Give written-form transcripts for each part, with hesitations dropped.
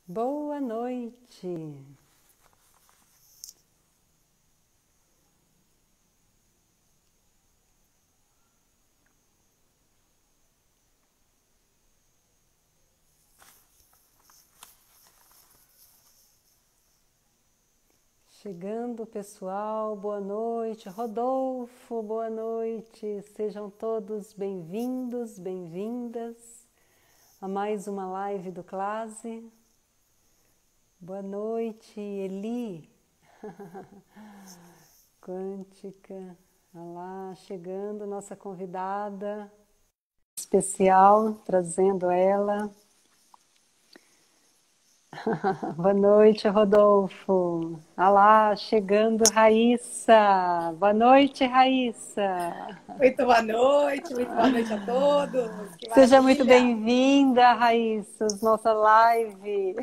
Boa noite. Chegando, pessoal, boa noite. Rodolfo, boa noite. Sejam todos bem-vindos, bem-vindas a mais uma live do Clase. Boa noite, Eli. Quântica. Olha lá, chegando nossa convidada especial, trazendo ela. Boa noite, Rodolfo. Olha lá, chegando Raíssa. Boa noite, Raíssa. Muito boa noite a todos. Que Seja muito maravilha! bem-vinda, Raíssa, à nossa live.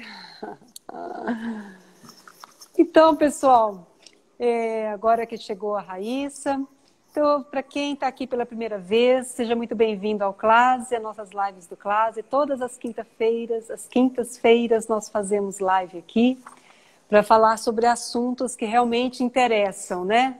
Então, pessoal, agora que chegou a Raíssa, então, para quem está aqui pela primeira vez, seja muito bem-vindo ao Clase, às nossas lives do Clase. Todas as quintas-feiras nós fazemos live aqui para falar sobre assuntos que realmente interessam, né?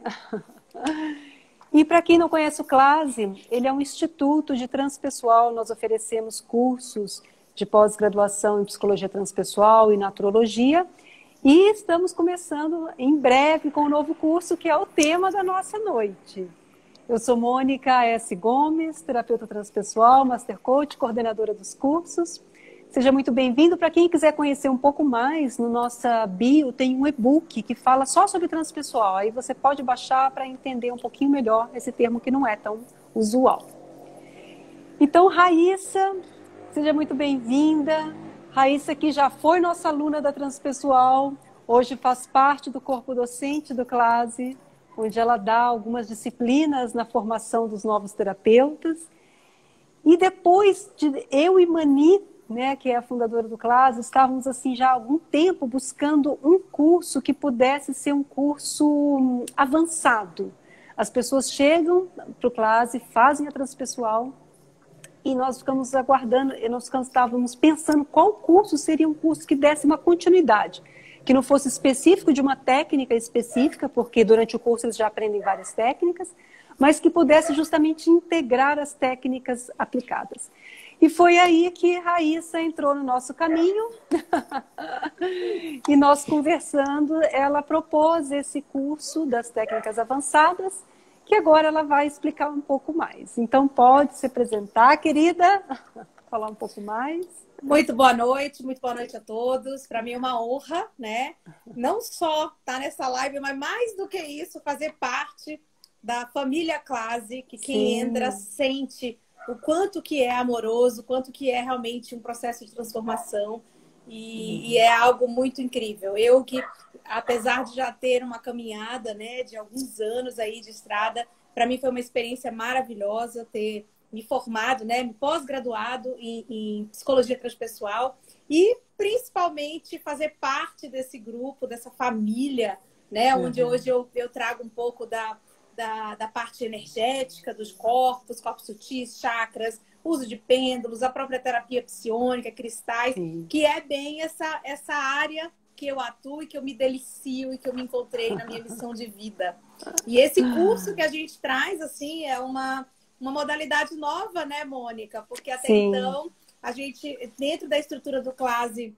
E para quem não conhece o Clase, ele é um instituto de transpessoal. Nós oferecemos cursos de pós-graduação em psicologia transpessoal e naturologia. E estamos começando em breve com um novo curso, que é o tema da nossa noite. Eu sou Mônica S. Gomes, terapeuta transpessoal, Master Coach, coordenadora dos cursos. Seja muito bem-vindo. Para quem quiser conhecer um pouco mais, no nossa bio tem um e-book que fala só sobre transpessoal. Aí você pode baixar para entender um pouquinho melhor esse termo que não é tão usual. Então, Raíssa, seja muito bem-vinda. Raíssa, que já foi nossa aluna da Transpessoal, hoje faz parte do corpo docente do Clase, onde ela dá algumas disciplinas na formação dos novos terapeutas. E depois de eu e Mani, né, que é a fundadora do Clase, estávamos assim já há algum tempo buscando um curso que pudesse ser um curso avançado. As pessoas chegam para o Clase, fazem a Transpessoal, e nós ficamos aguardando, e nós estávamos pensando qual curso seria um curso que desse uma continuidade, que não fosse específico de uma técnica específica, porque durante o curso eles já aprendem várias técnicas, mas que pudesse justamente integrar as técnicas aplicadas. E foi aí que Raíssa entrou no nosso caminho, e nós conversando, ela propôs esse curso das técnicas avançadas, que agora ela vai explicar um pouco mais. Então, pode se apresentar, querida, falar um pouco mais. Muito boa noite a todos. Para mim é uma honra, né? Não só estar nessa live, mas mais do que isso, fazer parte da família Clase, que quem entra Sim. sente o quanto que é amoroso, o quanto que é realmente um processo de transformação e é algo muito incrível. Eu que, apesar de já ter uma caminhada, né, de alguns anos aí de estrada, para mim foi uma experiência maravilhosa ter me formado, né, me pós-graduado em psicologia transpessoal e principalmente fazer parte desse grupo, dessa família, né, onde hoje eu trago um pouco da parte energética dos corpos sutis, chakras, uso de pêndulos, a própria terapia psiônica, cristais, Sim. que é bem essa área que eu atuo e que eu me delicio e que eu me encontrei na minha missão de vida. E esse curso que a gente traz, assim, é uma modalidade nova, né, Mônica? Porque até Sim. então, a gente, dentro da estrutura do Clase,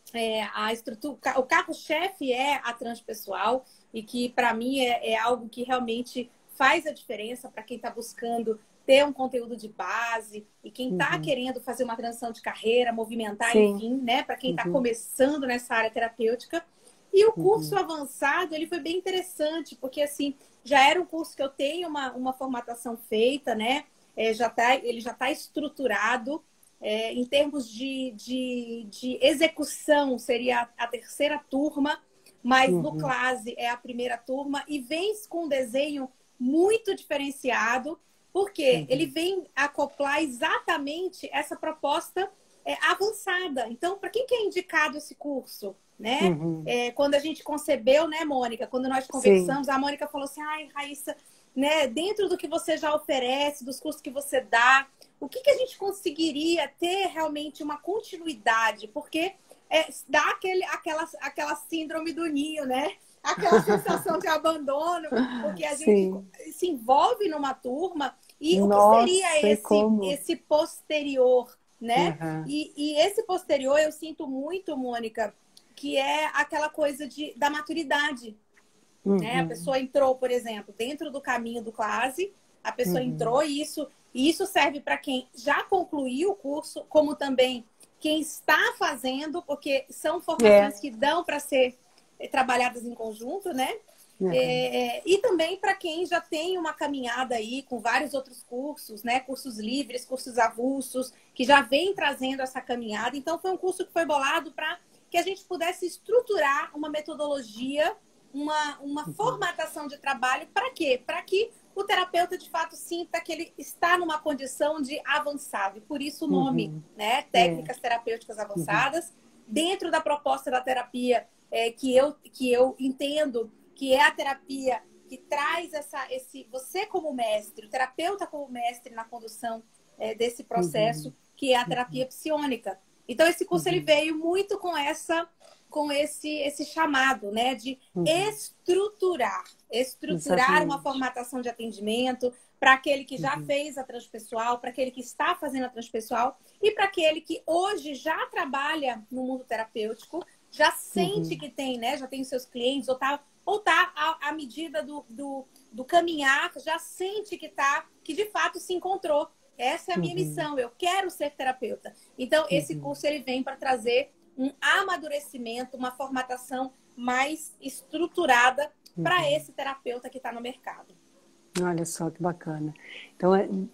o carro-chefe é a transpessoal e que, para mim, é algo que realmente faz a diferença para quem está buscando ter um conteúdo de base e quem está querendo fazer uma transição de carreira, movimentar, Sim. enfim, né, para quem está começando nessa área terapêutica. E o curso avançado, ele foi bem interessante, porque, assim, já era um curso que eu tenho uma formatação feita, né? Ele já tá estruturado. Em termos de execução, seria a terceira turma, mas no Clase é a primeira turma e vem com um desenho muito diferenciado, porque ele vem acoplar exatamente essa proposta avançada. Então, para quem que é indicado esse curso? Né? Quando a gente concebeu, né, Mônica? Quando nós conversamos, Sim. a Mônica falou assim, ai, Raíssa, né, dentro do que você já oferece, dos cursos que você dá, o que a gente conseguiria ter realmente uma continuidade? Porque dá aquela síndrome do ninho, né? Aquela sensação de abandono, porque a gente se envolve numa turma e o que seria esse posterior, né? Uhum. E esse posterior eu sinto muito, Mônica, que é aquela coisa da maturidade. Né? A pessoa entrou, por exemplo, dentro do caminho do classe, a pessoa entrou e isso serve para quem já concluiu o curso, como também quem está fazendo, porque são formações que dão para ser trabalhadas em conjunto, né? E também para quem já tem uma caminhada aí com vários outros cursos, né? Cursos livres, cursos avulsos, que já vem trazendo essa caminhada. Então, foi um curso que foi bolado para que a gente pudesse estruturar uma metodologia, uma formatação de trabalho. Para quê? Para que o terapeuta, de fato, sinta que ele está numa condição de avançado. E por isso o nome, né? Técnicas terapêuticas avançadas. Dentro da proposta da terapia, que eu entendo que é a terapia que traz você como mestre, o terapeuta como mestre na condução desse processo, que é a terapia psiônica. Então, esse curso ele veio muito com esse chamado, né, de estruturar uma formatação de atendimento para aquele que já fez a transpessoal, para aquele que está fazendo a transpessoal e para aquele que hoje já trabalha no mundo terapêutico, já sente que tem, né, já tem os seus clientes, ou tá à medida do caminhar, já sente que de fato se encontrou. Essa é a minha missão, eu quero ser terapeuta. Então, esse curso ele vem para trazer um amadurecimento, uma formatação mais estruturada para esse terapeuta que está no mercado. Olha só que bacana. Então,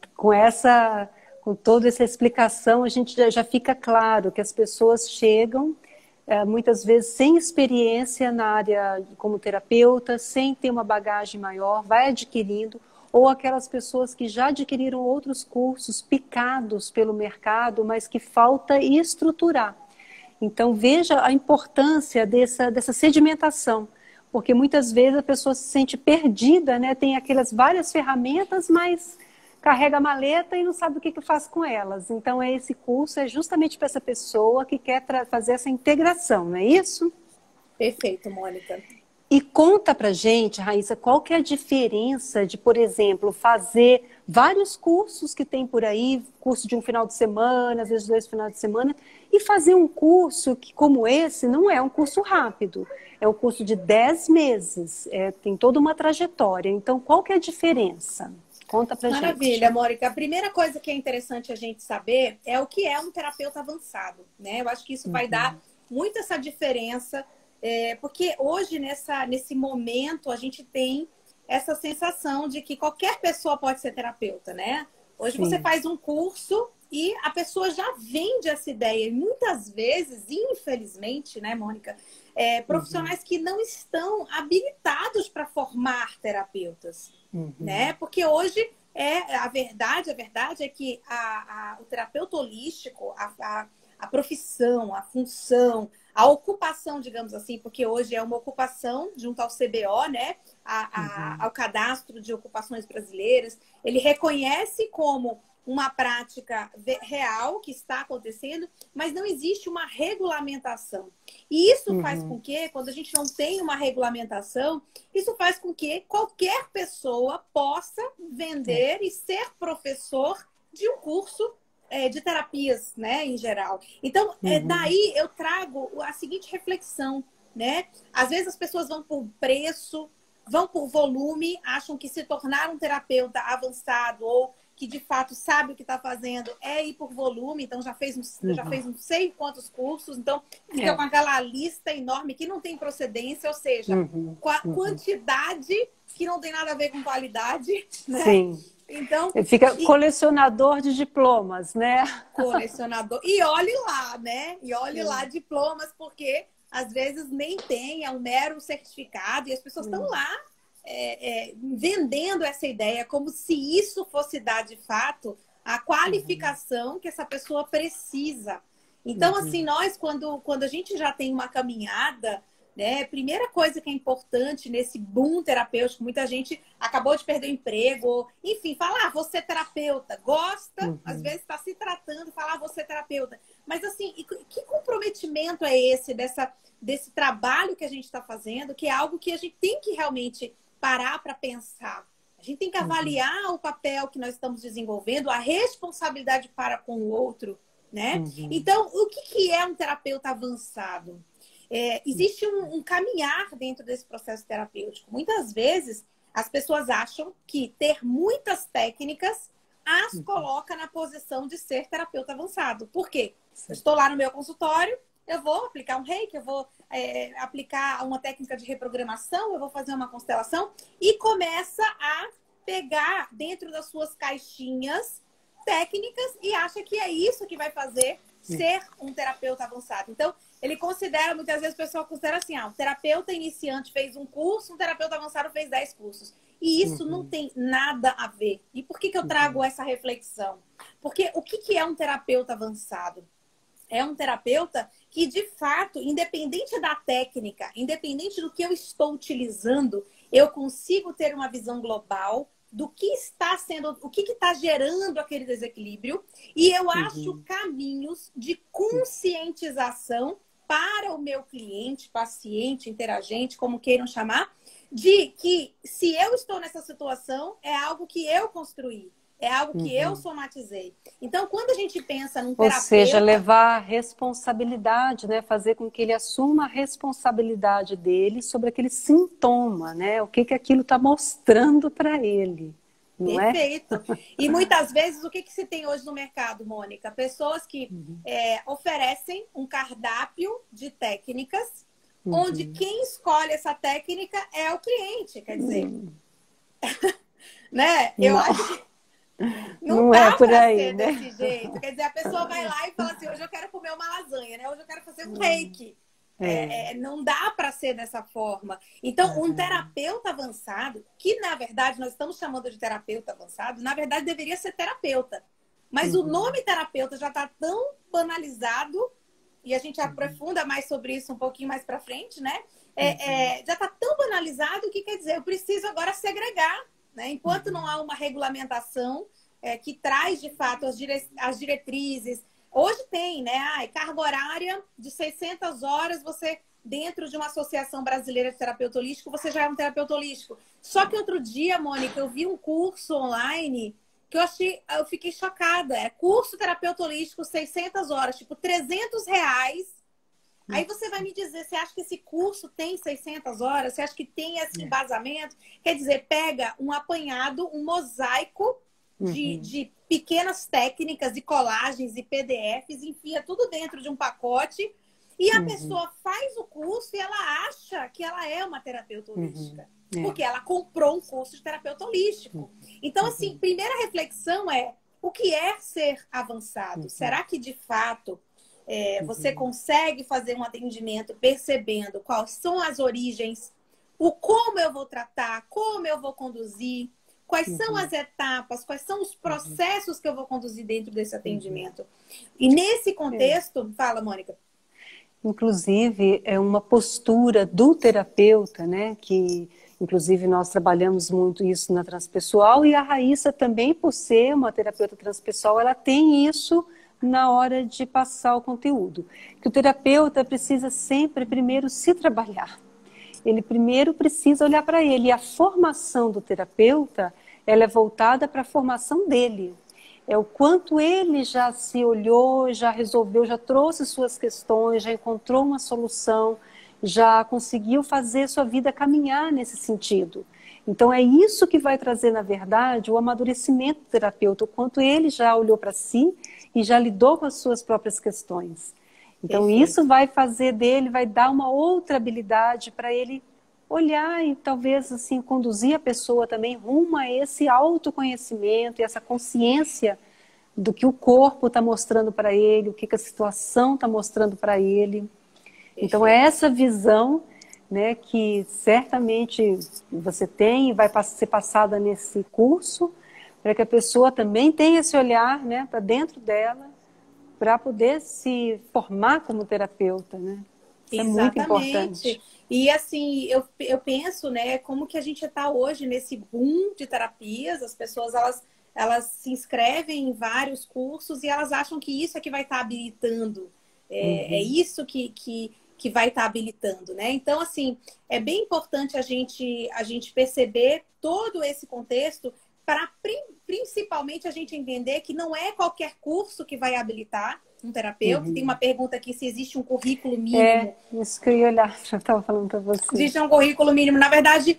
com toda essa explicação, a gente já fica claro que as pessoas chegam muitas vezes sem experiência na área como terapeuta, sem ter uma bagagem maior, vai adquirindo, ou aquelas pessoas que já adquiriram outros cursos picados pelo mercado, mas que falta estruturar. Então, veja a importância dessa sedimentação, porque muitas vezes a pessoa se sente perdida, né? Tem aquelas várias ferramentas, mas carrega a maleta e não sabe o que faz com elas. Então, esse curso é justamente para essa pessoa que quer fazer essa integração, não é isso? Perfeito, Mônica. E conta pra gente, Raíssa, qual que é a diferença de, por exemplo, fazer vários cursos que tem por aí, curso de um final de semana, às vezes 2 finais de semana, e fazer um curso que, como esse, não é um curso rápido. É um curso de 10 meses, tem toda uma trajetória. Então, qual que é a diferença? Conta pra gente. Maravilha, Mônica. A primeira coisa que é interessante a gente saber é o que é um terapeuta avançado, né? Eu acho que isso vai dar muito essa diferença, porque hoje, nesse momento, a gente tem essa sensação de que qualquer pessoa pode ser terapeuta, né? Hoje você faz um curso e a pessoa já vende essa ideia. E muitas vezes, infelizmente, né, Mônica, profissionais que não estão habilitados para formar terapeutas, né? Porque hoje a verdade é que o terapeuta holístico, a profissão, a função, a ocupação, digamos assim, porque hoje é uma ocupação junto ao CBO, né? Ao Cadastro de Ocupações Brasileiras, ele reconhece como uma prática real que está acontecendo, mas não existe uma regulamentação. E isso faz com que, quando a gente não tem uma regulamentação, isso faz com que qualquer pessoa possa vender e ser professor de um curso de terapias, né, em geral. Então, daí eu trago a seguinte reflexão, né? Às vezes as pessoas vão por preço, vão por volume, acham que se tornar um terapeuta avançado ou que de fato sabe o que está fazendo ir por volume, então já fez não sei quantos cursos, então fica com aquela lista enorme que não tem procedência, ou seja, quantidade que não tem nada a ver com qualidade, né? Sim. Então, fica colecionador de diplomas, né? Colecionador. E olhe lá, né? E olhe lá diplomas, porque às vezes nem tem, é um mero certificado, e as pessoas estão lá vendendo essa ideia como se isso fosse dar de fato a qualificação que essa pessoa precisa. Então, assim, nós, quando a gente já tem uma caminhada, né? Primeira coisa que é importante nesse boom terapêutico, muita gente acabou de perder o emprego, enfim, fala, você é terapeuta, gosta, às vezes está se tratando, fala, você é terapeuta. Mas assim, que comprometimento é esse desse trabalho que a gente está fazendo, que é algo que a gente tem que realmente parar para pensar. A gente tem que avaliar o papel que nós estamos desenvolvendo, a responsabilidade para com o outro, né? Então, o que é um terapeuta avançado? Existe um caminhar dentro desse processo terapêutico. Muitas vezes, as pessoas acham que ter muitas técnicas as coloca na posição de ser terapeuta avançado. Por quê? Eu estou lá no meu consultório, eu vou aplicar um reiki, eu vou aplicar uma técnica de reprogramação, eu vou fazer uma constelação e começa a pegar dentro das suas caixinhas técnicas e acha que é isso que vai fazer ser um terapeuta avançado. Então, ele considera, muitas vezes o pessoal considera assim, um terapeuta iniciante fez um curso, um terapeuta avançado fez 10 cursos. E isso não tem nada a ver. E por que eu trago essa reflexão? Porque o que é um terapeuta avançado? É um terapeuta que, de fato, independente da técnica, independente do que eu estou utilizando, eu consigo ter uma visão global do que está sendo, o que está gerando aquele desequilíbrio, e eu acho caminhos de conscientização para o meu cliente, paciente, interagente, como queiram chamar, de que se eu estou nessa situação, é algo que eu construí. É algo que eu somatizei. Então, quando a gente pensa num terapeuta... Ou seja, levar a responsabilidade, né? Fazer com que ele assuma a responsabilidade dele sobre aquele sintoma, né? O que aquilo está mostrando para ele, não é? Perfeito. E muitas vezes, o que se tem hoje no mercado, Mônica? Pessoas que oferecem um cardápio de técnicas, onde quem escolhe essa técnica é o cliente. Quer dizer, né? Eu acho que não dá é por pra aí, ser né? desse jeito. Quer dizer, a pessoa vai lá e fala assim, hoje eu quero comer uma lasanha, né? Hoje eu quero fazer um reiki. Não dá para ser dessa forma. Então, um terapeuta avançado, que na verdade nós estamos chamando de terapeuta avançado, na verdade deveria ser terapeuta. Mas o nome terapeuta já está tão banalizado, e a gente aprofunda mais sobre isso um pouquinho mais para frente, né? Já está tão banalizado que quer dizer, eu preciso agora segregar, né? Enquanto não há uma regulamentação que traz de fato as diretrizes. Hoje tem, né? Carga horária de 600 horas, você, dentro de uma associação brasileira de terapeuta holístico, você já é um terapeuta holístico. Só que outro dia, Mônica, eu vi um curso online que eu fiquei chocada. É curso terapeuta holístico, 600 horas, tipo R$300. Aí você vai me dizer, você acha que esse curso tem 600 horas? Você acha que tem esse embasamento? Quer dizer, pega um apanhado, um mosaico de pequenas técnicas e colagens e PDFs, enfia tudo dentro de um pacote e a pessoa faz o curso e ela acha que ela é uma terapeuta holística. Porque ela comprou um curso de terapeuta holístico. Então, assim, primeira reflexão é, o que é ser avançado? Será que, de fato, você consegue fazer um atendimento percebendo quais são as origens, o como eu vou tratar, como eu vou conduzir, quais são as etapas, quais são os processos que eu vou conduzir dentro desse atendimento. E nesse contexto, fala, Mônica. Inclusive, é uma postura do terapeuta, né? Que, inclusive, nós trabalhamos muito isso na transpessoal, e a Raíssa também, por ser uma terapeuta transpessoal, ela tem isso na hora de passar o conteúdo. Que o terapeuta precisa sempre, primeiro, se trabalhar. Ele primeiro precisa olhar para ele. E a formação do terapeuta, ela é voltada para a formação dele. É o quanto ele já se olhou, já resolveu, já trouxe suas questões, já encontrou uma solução, já conseguiu fazer sua vida caminhar nesse sentido. Então é isso que vai trazer, na verdade, o amadurecimento do terapeuta, o quanto ele já olhou para si e já lidou com as suas próprias questões. Então isso vai fazer dele, vai dar uma outra habilidade para ele olhar e talvez assim conduzir a pessoa também rumo a esse autoconhecimento e essa consciência do que o corpo está mostrando para ele, o que a situação está mostrando para ele. Então é essa visão, né, que certamente você tem e vai ser passada nesse curso, para que a pessoa também tenha esse olhar, né, para dentro dela, para poder se formar como terapeuta, né? Isso é muito Exatamente. importante. E assim, eu penso, né, como que a gente está hoje nesse boom de terapias, as pessoas elas se inscrevem em vários cursos e elas acham que isso é que vai estar habilitando. É isso que vai estar habilitando, né? Então, assim, é bem importante a gente perceber todo esse contexto para principalmente a gente entender que não é qualquer curso que vai habilitar um terapeuta. Tem uma pergunta aqui se existe um currículo É, mínimo. isso que eu ia olhar, já estava falando para você. Existe um currículo mínimo. Na verdade,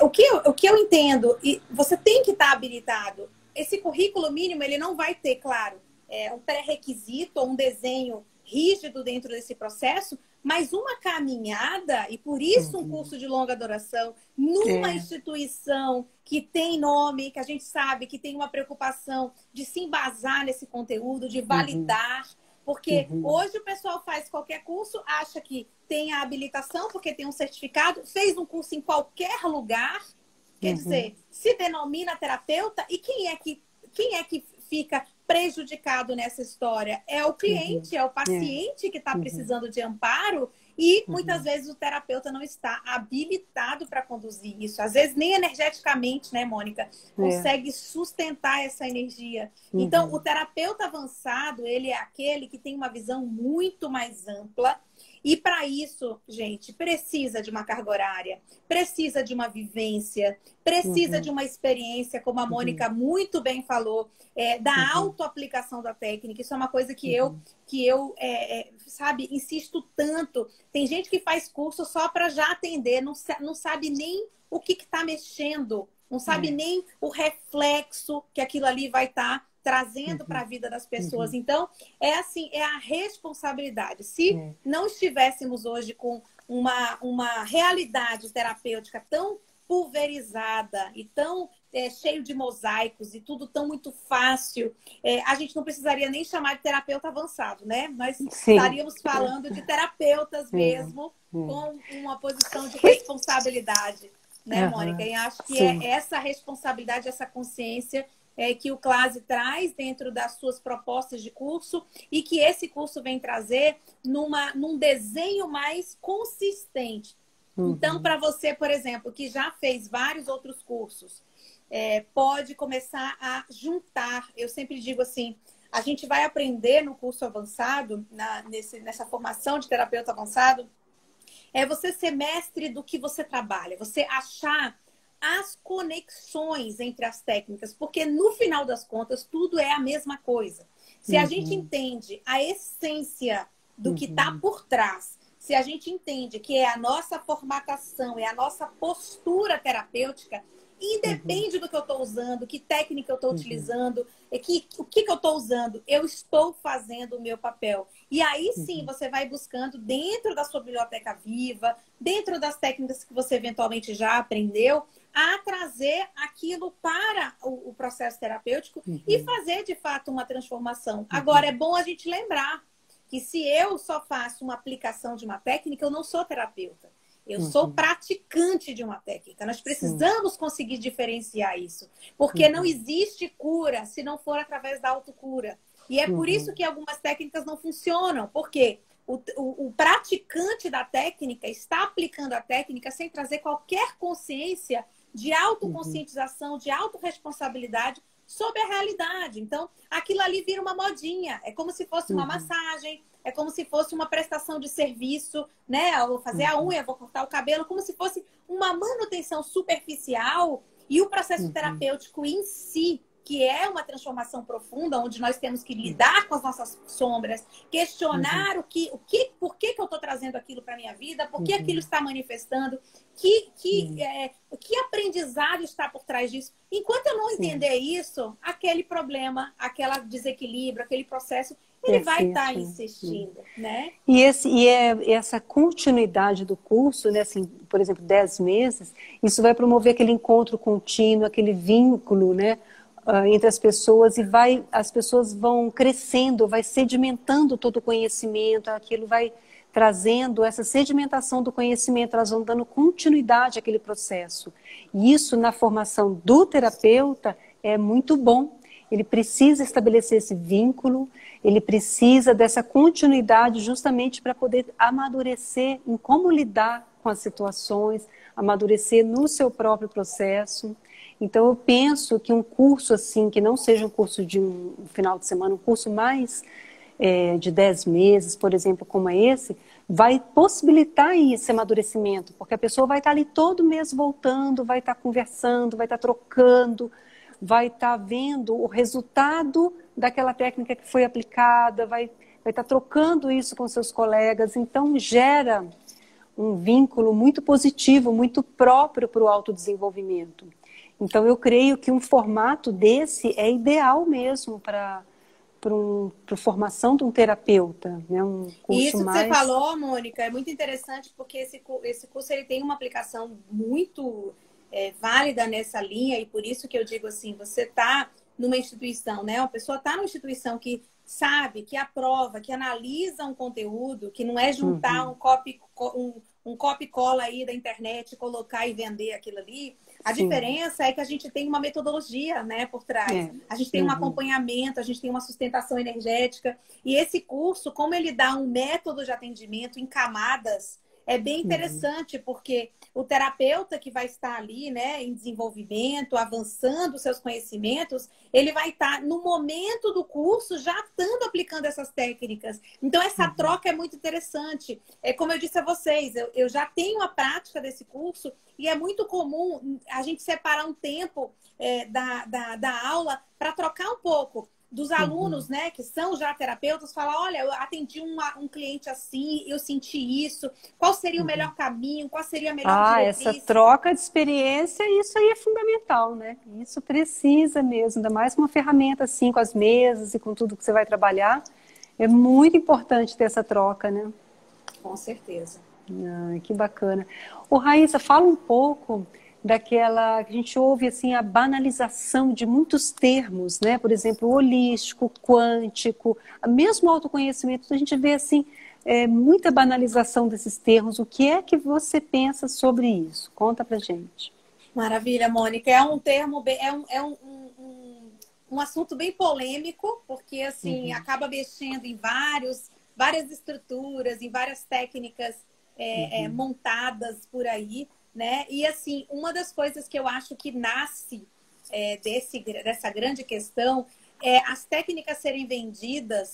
o que eu entendo, e você tem que estar habilitado. Esse currículo mínimo, ele não vai ter, claro, um pré-requisito ou um desenho rígido dentro desse processo, mas uma caminhada, e por isso um curso de longa duração, numa instituição que tem nome, que a gente sabe que tem uma preocupação de se embasar nesse conteúdo, de validar. Porque hoje o pessoal faz qualquer curso, acha que tem a habilitação, porque tem um certificado, fez um curso em qualquer lugar, quer dizer, se denomina terapeuta, e quem é que fica prejudicado nessa história? É o cliente, é o paciente que está precisando de amparo, e muitas vezes o terapeuta não está habilitado para conduzir isso. Às vezes nem energeticamente, né, Mônica, consegue sustentar essa energia. Então, o terapeuta avançado, ele é aquele que tem uma visão muito mais ampla. E para isso, gente, precisa de uma carga horária, precisa de uma vivência, precisa de uma experiência, como a Mônica muito bem falou, da autoaplicação da técnica. Isso é uma coisa que eu sabe, insisto tanto. Tem gente que faz curso só para já atender, não sabe nem o que está mexendo, não sabe nem o reflexo que aquilo ali vai estar trazendo para a vida das pessoas. Então, é assim, é a responsabilidade. Se não estivéssemos hoje com uma realidade terapêutica tão pulverizada e tão cheio de mosaicos e tudo tão muito fácil, a gente não precisaria nem chamar de terapeuta avançado, né? Nós estaríamos falando de terapeutas mesmo, com uma posição de responsabilidade, né, Mônica? E acho que é essa responsabilidade, essa consciência que o Clase traz dentro das suas propostas de curso e que esse curso vem trazer num desenho mais consistente. Então, para você, por exemplo, que já fez vários outros cursos, pode começar a juntar. Eu sempre digo assim, a gente vai aprender no curso avançado, nessa formação de terapeuta avançado, você ser mestre do que você trabalha, você achar as conexões entre as técnicas, porque no final das contas tudo é a mesma coisa. Se a gente entende a essência do que está por trás, se a gente entende que é a nossa formatação, é a nossa postura terapêutica, independe do que eu estou usando, que técnica eu estou utilizando, o que eu estou usando, eu estou fazendo o meu papel. E aí sim você vai buscando dentro da sua biblioteca viva, dentro das técnicas que você eventualmente já aprendeu, a trazer aquilo para o processo terapêutico e fazer de fato uma transformação. Agora, é bom a gente lembrar que se eu só faço uma aplicação de uma técnica, eu não sou terapeuta. Eu sou praticante de uma técnica. Nós precisamos conseguir diferenciar isso. Porque não existe cura se não for através da autocura. E é por isso que algumas técnicas não funcionam. Porque o praticante da técnica está aplicando a técnica sem trazer qualquer consciência de autoconscientização, de autorresponsabilidade sobre a realidade. Então, aquilo ali vira uma modinha. É como se fosse uma massagem, é como se fosse uma prestação de serviço, né? Eu vou fazer a unha, vou cortar o cabelo, como se fosse uma manutenção superficial. E o processo terapêutico em si, que é uma transformação profunda, onde nós temos que lidar com as nossas sombras, questionar por que eu estou trazendo aquilo para a minha vida, por que aquilo está manifestando, que aprendizado está por trás disso. Enquanto eu não entender isso, aquele problema, aquele desequilíbrio, aquele processo, ele vai estar insistindo, né? E essa continuidade do curso, né, assim, por exemplo, 10 meses, isso vai promover aquele encontro contínuo, aquele vínculo, né, entre as pessoas, e as pessoas vão crescendo, vai sedimentando todo o conhecimento, aquilo vai trazendo essa sedimentação do conhecimento, elas vão dando continuidade àquele processo. E isso na formação do terapeuta é muito bom. ele precisa estabelecer esse vínculo, ele precisa dessa continuidade justamente para poder amadurecer em como lidar com as situações, amadurecer no seu próprio processo. Então, eu penso que um curso assim, que não seja um curso de um final de semana, um curso mais de 10 meses, por exemplo, como é esse, vai possibilitar esse amadurecimento, porque a pessoa vai estar ali todo mês voltando, vai estar conversando, vai estar trocando, vai estar vendo o resultado daquela técnica que foi aplicada, vai estar trocando isso com seus colegas. Então, gera um vínculo muito positivo, muito próprio para o autodesenvolvimento. Então, eu creio que um formato desse é ideal mesmo para a formação de um terapeuta, né? Um curso Isso que mais... você falou, Mônica, é muito interessante porque esse curso ele tem uma aplicação muito válida nessa linha e por isso que eu digo assim, você está numa instituição, né? Uma pessoa está numa instituição que sabe, que aprova, que analisa um conteúdo, que não é juntar um copy cola aí da internet, colocar e vender aquilo ali. A diferença é que a gente tem uma metodologia, né, por trás. A gente tem um acompanhamento, a gente tem uma sustentação energética. E esse curso, como ele dá um método de atendimento em camadas, é bem interessante, porque o terapeuta que vai estar ali, né, em desenvolvimento, avançando seus conhecimentos, ele vai estar, no momento do curso, já estando aplicando essas técnicas. Então, essa troca é muito interessante. É como eu disse a vocês, eu já tenho a prática desse curso e é muito comum a gente separar um tempo da aula para trocar um pouco dos alunos, né, que são já terapeutas, falar, olha, eu atendi um cliente assim, eu senti isso, qual seria o melhor caminho, qual seria a melhor diretriz? Essa troca de experiência, isso aí é fundamental, né? Isso precisa mesmo, ainda mais com uma ferramenta assim, com as mesas e com tudo que você vai trabalhar, é muito importante ter essa troca, né? Com certeza. Que bacana. Ô, Raíssa, fala um pouco daquela que a gente ouve assim a banalização de muitos termos, né? Por exemplo, holístico, quântico, mesmo o autoconhecimento, a gente vê assim muita banalização desses termos. O que é que você pensa sobre isso? Conta pra gente. Maravilha, Mônica. É um termo um assunto bem polêmico, porque assim acaba mexendo em várias estruturas, em várias técnicas montadas por aí. Né? E assim, uma das coisas que eu acho que nasce dessa grande questão é as técnicas serem vendidas,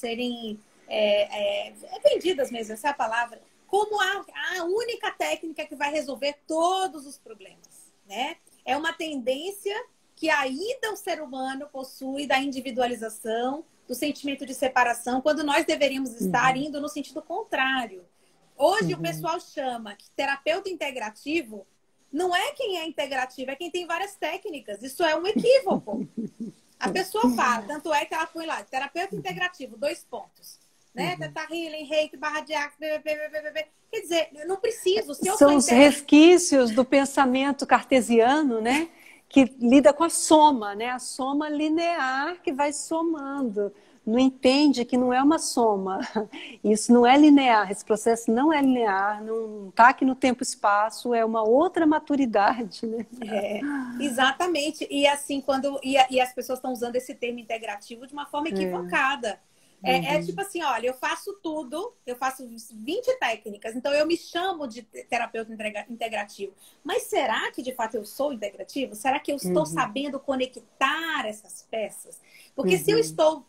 vendidas mesmo, essa é a palavra, como a única técnica que vai resolver todos os problemas, né? É uma tendência que ainda o ser humano possui da individualização, do sentimento de separação, quando nós deveríamos estar indo no sentido contrário. Hoje o pessoal chama que terapeuta integrativo não é quem é integrativo, é quem tem várias técnicas. Isso é um equívoco. A pessoa fala, tanto é que ela põe lá, terapeuta integrativo, 2 pontos. Né? Teta Healing, Reiki, barra de axis, quer dizer, eu não preciso. São os resquícios do pensamento cartesiano, né? Que lida com a soma, né? A soma linear que vai somando. Não entende que não é uma soma. Isso não é linear, esse processo não é linear, não está aqui no tempo e espaço, é uma outra maturidade, né? Exatamente. E assim, e as pessoas estão usando esse termo integrativo de uma forma equivocada. É tipo assim, olha, eu faço tudo, eu faço 20 técnicas, então eu me chamo de terapeuta integrativo. Mas será que de fato eu sou integrativo? Será que eu estou sabendo conectar essas peças? Porque se eu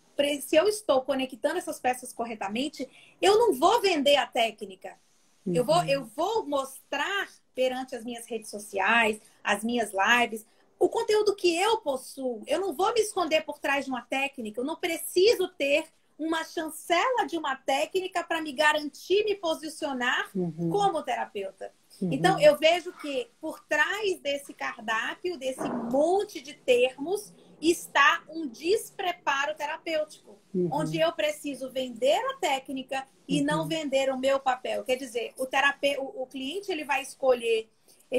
estou conectando essas peças corretamente, eu não vou vender a técnica. Eu vou mostrar perante as minhas redes sociais, as minhas lives, o conteúdo que eu possuo. Eu não vou me esconder por trás de uma técnica. Eu não preciso ter uma chancela de uma técnica para me garantir me posicionar como terapeuta. Então, eu vejo que por trás desse cardápio, desse monte de termos, está um despreparo terapêutico, onde eu preciso vender a técnica e não vender o meu papel. Quer dizer, o cliente ele vai escolher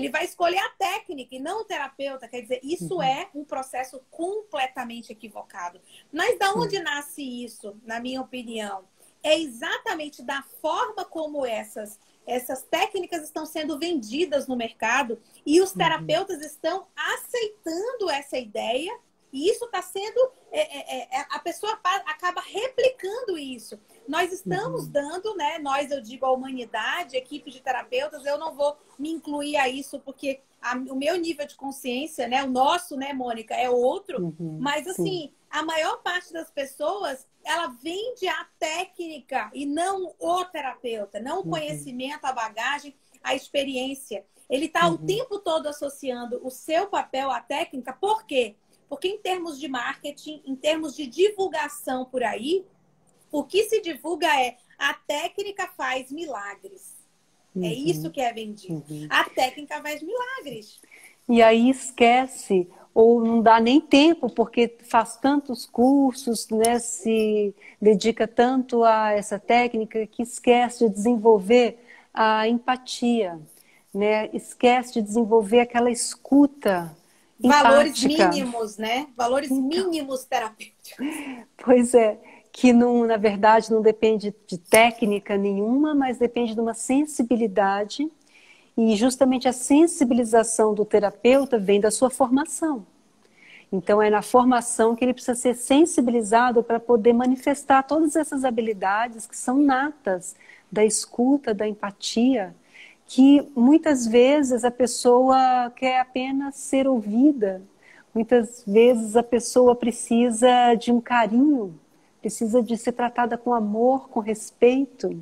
a técnica e não o terapeuta. Quer dizer, isso é um processo completamente equivocado. Mas da onde nasce isso, na minha opinião? É exatamente da forma como essas técnicas estão sendo vendidas no mercado e os terapeutas estão aceitando essa ideia E isso está sendo... a pessoa acaba replicando isso. Nós estamos dando, né? Nós, eu digo, a humanidade, equipe de terapeutas, eu não vou me incluir a isso, porque o meu nível de consciência, né? O nosso, né, Mônica, é outro. Mas, assim, a maior parte das pessoas, ela vende a técnica e não o terapeuta, não o conhecimento, a bagagem, a experiência. Ele está o tempo todo associando o seu papel à técnica. Por quê? Porque em termos de marketing, em termos de divulgação por aí, o que se divulga é a técnica faz milagres. É isso que é vendido. A técnica faz milagres. E aí esquece, ou não dá nem tempo, porque faz tantos cursos, né, se dedica tanto a essa técnica, que esquece de desenvolver a empatia, né? Esquece de desenvolver aquela escuta Valores empática. mínimos, né? Valores mínimos terapêuticos. Pois é, que não, na verdade não depende de técnica nenhuma, mas depende de uma sensibilidade. E justamente a sensibilização do terapeuta vem da sua formação. Então é na formação que ele precisa ser sensibilizado para poder manifestar todas essas habilidades que são natas da escuta, da empatia, que muitas vezes a pessoa quer apenas ser ouvida. Muitas vezes a pessoa precisa de um carinho, precisa de ser tratada com amor, com respeito.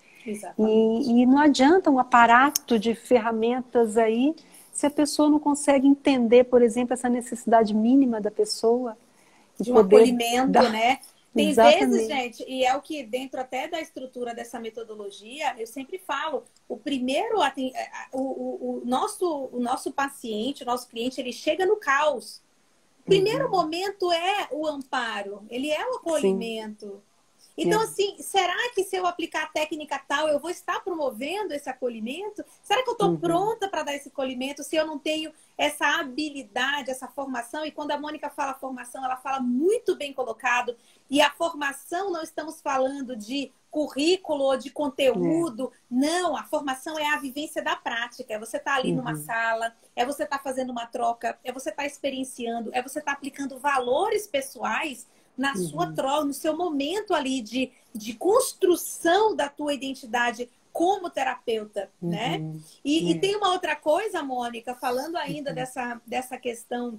E não adianta um aparato de ferramentas aí se a pessoa não consegue entender, por exemplo, essa necessidade mínima da pessoa. De um acolhimento, né? Tem Exatamente. vezes, gente, e é o que dentro até da estrutura dessa metodologia, eu sempre falo, o primeiro, o nosso paciente, o nosso cliente, ele chega no caos. O primeiro momento é o amparo, ele é o acolhimento. Sim. Então, assim, será que se eu aplicar a técnica tal, eu vou estar promovendo esse acolhimento? Será que eu estou pronta para dar esse acolhimento se eu não tenho essa habilidade, essa formação? E quando a Mônica fala formação, ela fala muito bem colocado. E a formação, não estamos falando de currículo ou de conteúdo. Não, a formação é a vivência da prática. É você estar ali numa sala, é você estar fazendo uma troca, é você estar experienciando, é você estar aplicando valores pessoais na sua troca, no seu momento ali de construção da tua identidade como terapeuta, né? E tem uma outra coisa, Mônica, falando ainda dessa questão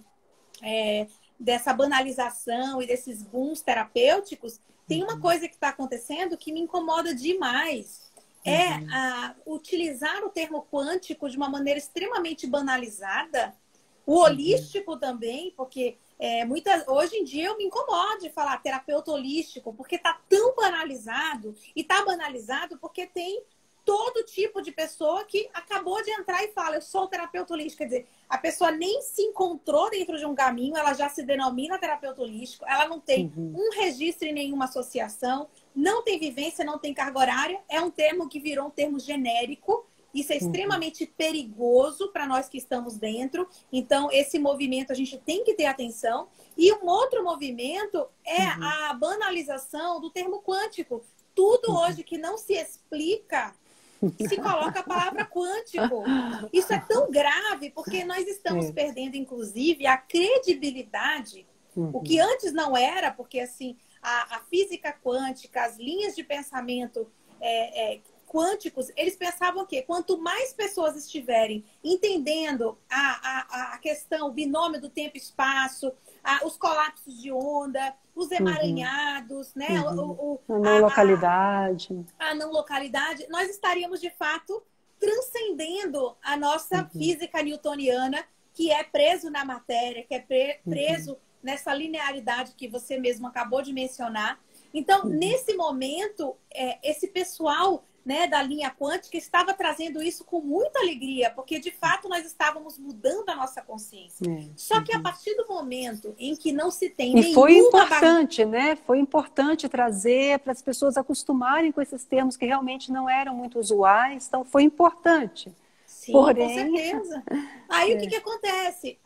dessa banalização e desses booms terapêuticos, tem uma coisa que está acontecendo que me incomoda demais. Utilizar o termo quântico de uma maneira extremamente banalizada, o holístico também, porque hoje em dia eu me incomodo de falar terapeuta holístico, porque está tão banalizado, e está banalizado porque tem todo tipo de pessoa que acabou de entrar e fala, eu sou terapeuta holístico. Quer dizer, a pessoa nem se encontrou dentro de um caminho, ela já se denomina terapeuta holístico, ela não tem um registro em nenhuma associação, não tem vivência, não tem carga horária, é um termo que virou um termo genérico. Isso é extremamente perigoso para nós que estamos dentro. Então, esse movimento a gente tem que ter atenção. E um outro movimento é a banalização do termo quântico. Tudo hoje que não se explica, se coloca a palavra quântico. Isso é tão grave, porque nós estamos perdendo, inclusive, a credibilidade. O que antes não era, porque assim, a física quântica, as linhas de pensamento quânticos, eles pensavam que quanto mais pessoas estiverem entendendo a questão, o binômio do tempo e espaço, os colapsos de onda, os emaranhados, né? A não localidade. A não localidade, nós estaríamos, de fato, transcendendo a nossa física newtoniana, que é preso na matéria, que é preso nessa linearidade que você mesmo acabou de mencionar. Então, nesse momento, esse pessoal, né, da linha quântica estava trazendo isso com muita alegria, porque de fato nós estávamos mudando a nossa consciência. Só que a partir do momento em que não se tem E foi importante, né? Foi importante trazer para as pessoas acostumarem com esses termos que realmente não eram muito usuais, então foi importante. Sim, porém... com certeza. Aí o que acontece?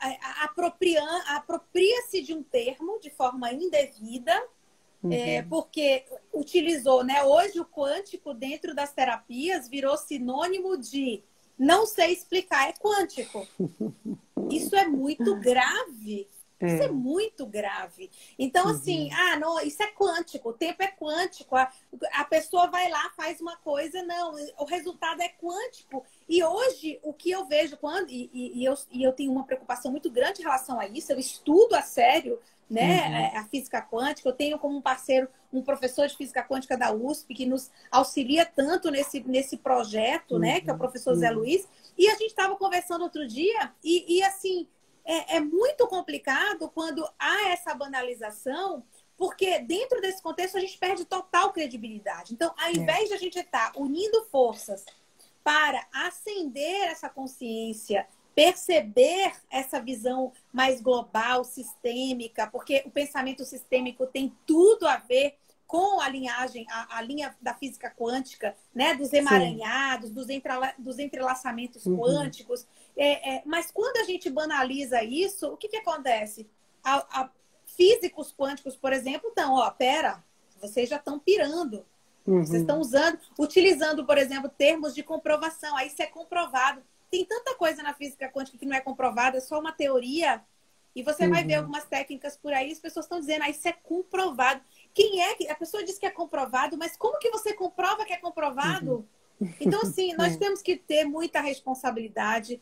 Apropria-se de um termo de forma indevida, porque utilizou, né? Hoje o quântico dentro das terapias virou sinônimo de não sei explicar, é quântico. Isso é muito grave. Isso é muito grave. Então, assim, não, isso é quântico, o tempo é quântico. A pessoa vai lá, faz uma coisa, não, o resultado é quântico. E hoje, o que eu vejo, eu tenho uma preocupação muito grande em relação a isso, eu estudo a sério, né, a física quântica. Eu tenho como um parceiro um professor de física quântica da USP, que nos auxilia tanto nesse projeto, né, que é o professor Zé Luiz. E a gente estava conversando outro dia, e assim. É muito complicado quando há essa banalização, porque dentro desse contexto a gente perde total credibilidade. Então, ao invés de a gente estar unindo forças para acender essa consciência, perceber essa visão mais global, sistêmica, porque o pensamento sistêmico tem tudo a ver com a linhagem, a linha da física quântica, né? Dos emaranhados, dos entrelaçamentos quânticos. Mas quando a gente banaliza isso, o que acontece? Físicos quânticos, por exemplo, estão, pera, vocês já estão pirando. Vocês estão utilizando, por exemplo, termos de comprovação. Aí isso é comprovado. Tem tanta coisa na física quântica que não é comprovada, é só uma teoria. E você vai ver algumas técnicas por aí, as pessoas estão dizendo, isso é comprovado. Quem é que... A pessoa diz que é comprovado, mas como que você comprova que é comprovado? Então, assim, nós temos que ter muita responsabilidade.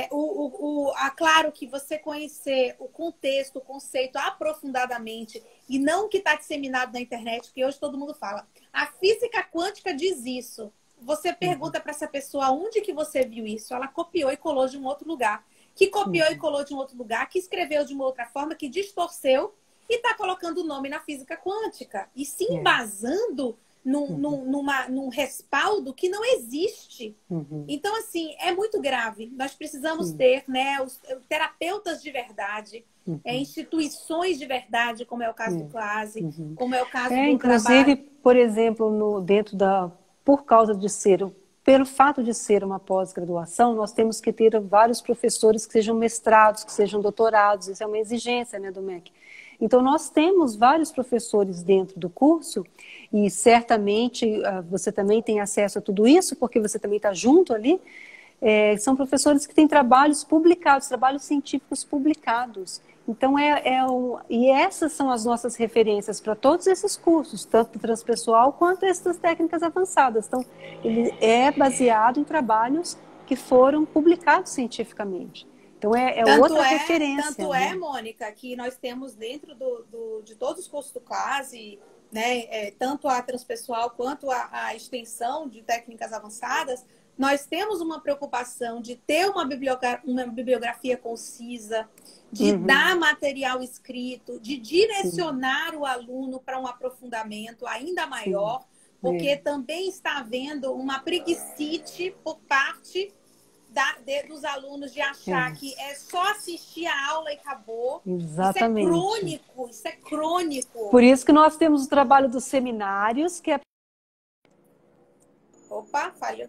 Claro que você conhecer o contexto, o conceito aprofundadamente, e não o que está disseminado na internet, que hoje todo mundo fala. A física quântica diz isso. Você pergunta para essa pessoa onde que você viu isso. Ela copiou e colou de um outro lugar. Que copiou e colou de um outro lugar, que escreveu de uma outra forma, que distorceu e está colocando o nome na física quântica. E se embasando num respaldo que não existe. Então, assim, é muito grave. Nós precisamos ter, né, os terapeutas de verdade, instituições de verdade, como é o caso do CLASE, como é o caso do inclusive, trabalho. por exemplo, por causa de pelo fato de ser uma pós-graduação, nós temos que ter vários professores que sejam mestrados, que sejam doutorados. Isso é uma exigência, né, do MEC. Então, nós temos vários professores dentro do curso e certamente você também tem acesso a tudo isso, porque você também está junto ali. São professores que têm trabalhos publicados, trabalhos científicos publicados. Então, e essas são as nossas referências para todos esses cursos, tanto transpessoal quanto essas técnicas avançadas. Então, ele é baseado em trabalhos que foram publicados cientificamente. Então, outra referência. Tanto Mônica, que nós temos dentro de todos os cursos do CLASE, né, tanto a transpessoal quanto a extensão de técnicas avançadas, nós temos uma preocupação de ter uma bibliografia concisa, de dar material escrito, de direcionar o aluno para um aprofundamento ainda maior, porque também está havendo uma preguicite por parte dos alunos de achar que é só assistir a aula e acabou. Exatamente. Isso é crônico. Por isso que nós temos o trabalho dos seminários, que é... Opa, falhou.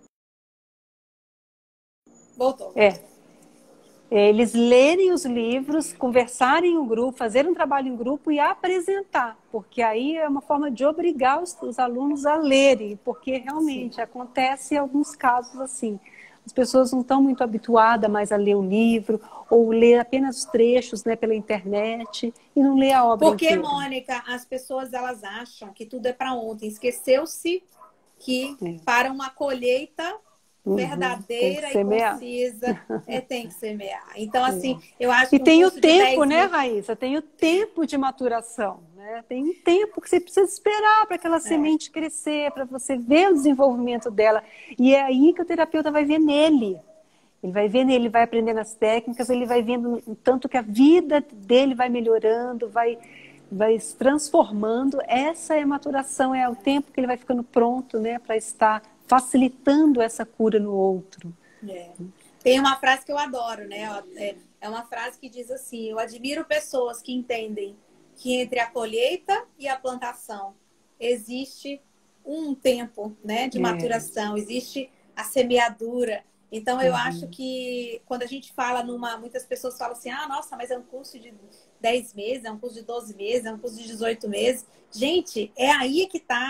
Voltou. Eles lerem os livros, conversarem em grupo, fazerem um trabalho em grupo e apresentar, porque aí é uma forma de obrigar os alunos a lerem, porque realmente acontece alguns casos assim. As pessoas não estão muito habituadas mais a ler o livro, ou ler apenas os trechos, né, pela internet, e não ler a obra inteira. Porque, Mônica, as pessoas elas acham que tudo é para ontem. Esqueceu-se que para uma colheita verdadeira e concisa tem que semear. Então, assim, eu acho que e tem o tempo, né, Raíssa? Tem o tempo de maturação, né? Tem um tempo que você precisa esperar para aquela semente crescer, para você ver o desenvolvimento dela. E é aí que o terapeuta vai ver nele. Ele vai ver nele, ele vai aprendendo as técnicas, ele vai vendo o tanto que a vida dele vai melhorando, vai se transformando. Essa é a maturação, é o tempo que ele vai ficando pronto, né, para estar facilitando essa cura no outro. Tem uma frase que eu adoro, né? É uma frase que diz assim: eu admiro pessoas que entendem que entre a colheita e a plantação existe um tempo, né, de maturação, existe a semeadura. Então, eu acho que quando a gente fala muitas pessoas falam assim, nossa, mas é um curso de 10 meses, é um curso de 12 meses, é um curso de 18 meses. Gente, é aí que está.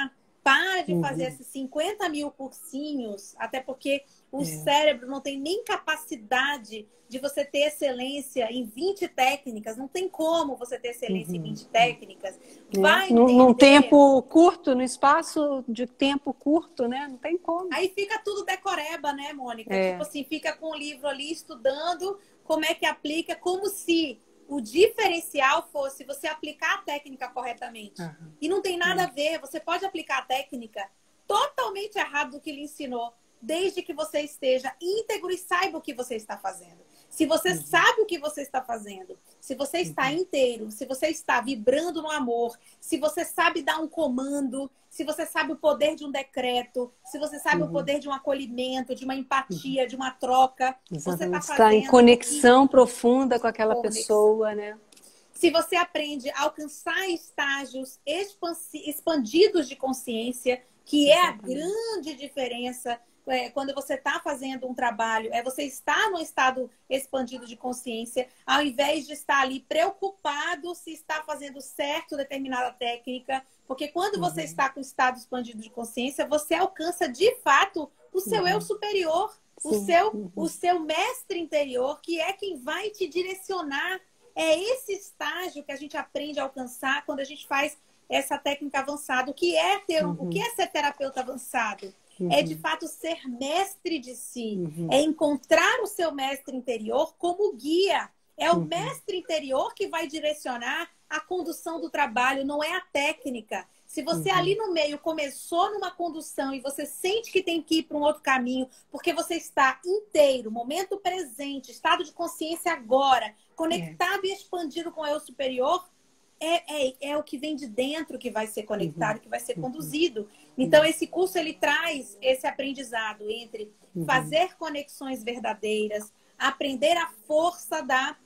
Para de fazer esses 50 mil cursinhos, até porque o cérebro não tem nem capacidade de você ter excelência em 20 técnicas. Não tem como você ter excelência em 20 técnicas. Vai entender. Num tempo curto, no espaço de tempo curto, né? Não tem como. Aí fica tudo decoreba, né, Mônica? Tipo assim, fica com o livro ali estudando como é que aplica, como se o diferencial fosse você aplicar a técnica corretamente. E não tem nada a ver. Você pode aplicar a técnica totalmente errado do que lhe ensinou, desde que você esteja íntegro e saiba o que você está fazendo. Se você sabe o que você está fazendo, se você está inteiro, se você está vibrando no amor, se você sabe dar um comando, se você sabe o poder de um decreto, se você sabe o poder de um acolhimento, de uma empatia, de uma troca, você está fazendo... Está em conexão profunda com aquela pessoa, né? Se você aprende a alcançar estágios expandidos de consciência, que é a grande diferença quando você está fazendo um trabalho, você estar num estado expandido de consciência, ao invés de estar ali preocupado se está fazendo certo determinada técnica, porque quando você está com estado expandido de consciência, você alcança de fato o seu eu superior, o seu mestre interior, que é quem vai te direcionar. É esse estágio que a gente aprende a alcançar quando a gente faz essa técnica avançada. O que é ser terapeuta avançado? É, de fato, ser mestre de si. É encontrar o seu mestre interior como guia. É o mestre interior que vai direcionar a condução do trabalho, não é a técnica. Se você ali no meio começou numa condução e você sente que tem que ir para um outro caminho, porque você está inteiro, momento presente, estado de consciência agora, conectado e expandido com o eu superior, é o que vem de dentro que vai ser conectado, que vai ser conduzido. Então, esse curso, ele traz esse aprendizado entre fazer conexões verdadeiras, aprender a força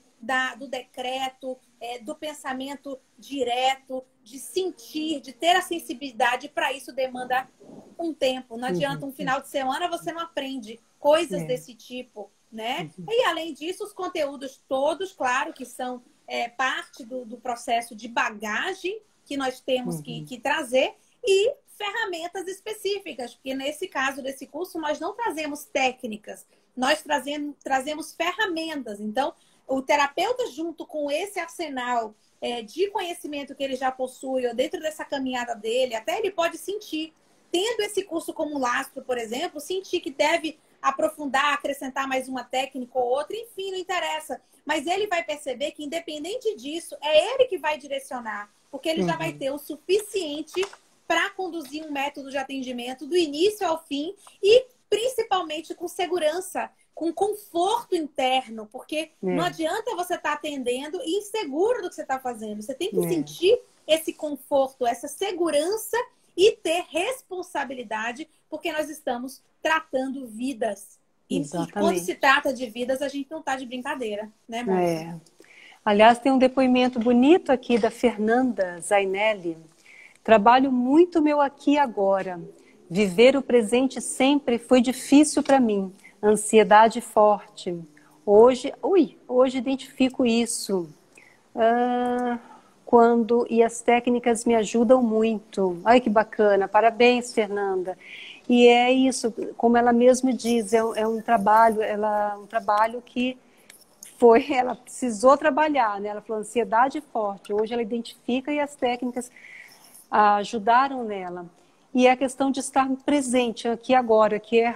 do decreto, do pensamento direto, de sentir, de ter a sensibilidade. Para isso demanda um tempo. Não adianta um final de semana, você não aprende coisas desse tipo, né? E, além disso, os conteúdos todos, claro, que são parte do processo de bagagem que nós temos que trazer, e ferramentas específicas, porque nesse caso desse curso nós não trazemos técnicas, nós trazemos ferramentas. Então, o terapeuta, junto com esse arsenal de conhecimento que ele já possui, ou dentro dessa caminhada dele, até ele pode sentir, tendo esse curso como lastro, por exemplo, sentir que deve aprofundar, acrescentar mais uma técnica ou outra, enfim, não interessa. Mas ele vai perceber que, independente disso, é ele que vai direcionar, porque ele já vai ter o suficiente para conduzir um método de atendimento do início ao fim e, principalmente, com segurança, com conforto interno, porque não adianta você estar atendendo e inseguro do que você está fazendo. Você tem que sentir esse conforto, essa segurança e ter responsabilidade, porque nós estamos tratando vidas. E quando se trata de vidas, a gente não está de brincadeira, né, Mônica? Aliás, tem um depoimento bonito aqui da Fernanda Zainelli. Trabalho muito meu aqui e agora. Viver o presente sempre foi difícil para mim. Ansiedade forte. Hoje identifico isso. E as técnicas me ajudam muito. Ai, que bacana. Parabéns, Fernanda. E é isso, como ela mesma diz, é um trabalho, um trabalho que ela precisou trabalhar, né? Ela falou ansiedade forte. Hoje ela identifica e as técnicas ajudaram nela. E é a questão de estar presente aqui agora, que é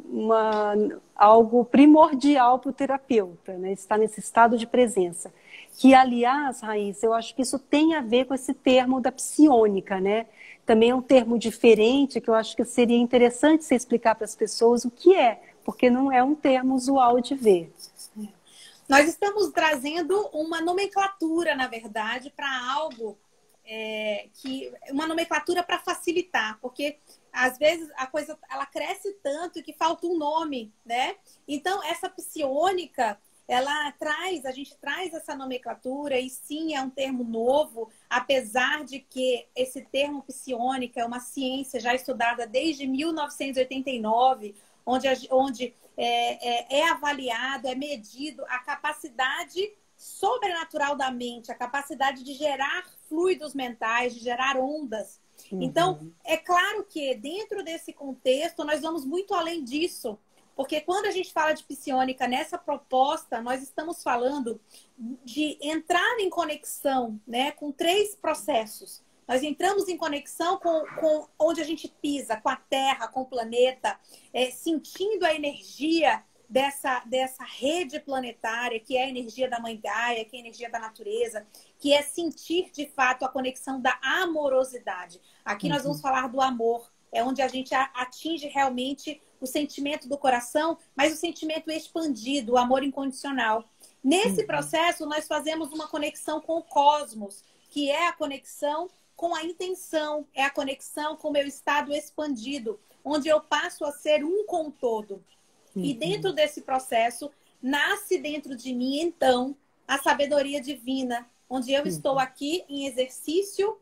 algo primordial para o terapeuta, né? Estar nesse estado de presença. Que, aliás, Raíssa, eu acho que isso tem a ver com esse termo da psiônica, né? Também é um termo diferente, que eu acho que seria interessante você explicar para as pessoas o que é, porque não é um termo usual de ver. Nós estamos trazendo uma nomenclatura, na verdade, para algo uma nomenclatura para facilitar, porque às vezes a coisa ela cresce tanto que falta um nome, né? Então, essa psiônica, a gente traz essa nomenclatura, e sim, é um termo novo, apesar de que esse termo psiônica é uma ciência já estudada desde 1989, onde é avaliado, é medido a capacidade sobrenatural da mente, a capacidade de gerar fluidos mentais, de gerar ondas. Então, é claro que dentro desse contexto, nós vamos muito além disso. Porque quando a gente fala de psiônica nessa proposta, nós estamos falando de entrar em conexão, né, com 3 processos. Nós entramos em conexão com onde a gente pisa, com a Terra, com o planeta, sentindo a energia dessa rede planetária, que é a energia da Mãe Gaia, que é a energia da natureza, que é sentir, de fato, a conexão da amorosidade. Aqui nós vamos falar do amor, é onde a gente atinge realmente o sentimento do coração, mas o sentimento expandido, o amor incondicional. Nesse processo, nós fazemos uma conexão com o cosmos, que é a conexão com a intenção, é a conexão com o meu estado expandido, onde eu passo a ser um com o todo. E dentro desse processo, nasce dentro de mim, então, a sabedoria divina, onde eu estou aqui em exercício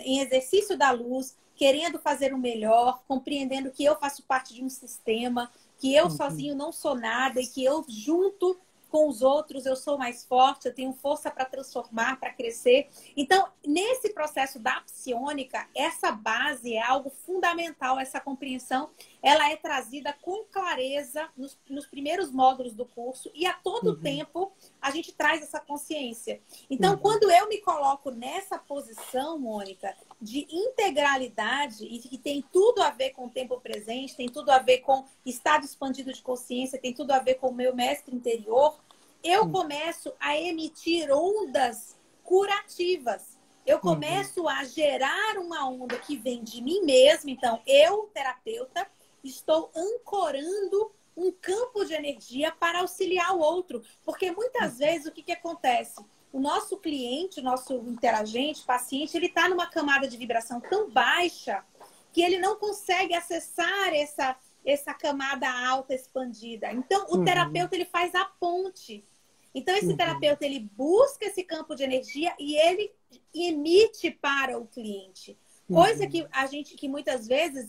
da luz, querendo fazer o melhor, compreendendo que eu faço parte de um sistema, que eu sozinho não sou nada e que eu, junto com os outros, eu sou mais forte, eu tenho força para transformar, para crescer. Então, nesse processo da psiônica, essa base é algo fundamental, essa compreensão, ela é trazida com clareza nos primeiros módulos do curso e a todo tempo a gente traz essa consciência. Então, quando eu me coloco nessa posição, Mônica, de integralidade e que tem tudo a ver com o tempo presente, tem tudo a ver com estado expandido de consciência, tem tudo a ver com o meu mestre interior, eu começo a emitir ondas curativas. Eu começo a gerar uma onda que vem de mim mesma. Então, eu, terapeuta, estou ancorando um campo de energia para auxiliar o outro. Porque muitas vezes o que acontece? O nosso cliente, o nosso interagente, paciente, ele está numa camada de vibração tão baixa que ele não consegue acessar essa camada alta expandida. Então, o terapeuta ele faz a ponte. Então, esse terapeuta ele busca esse campo de energia e ele emite para o cliente. Coisa que muitas vezes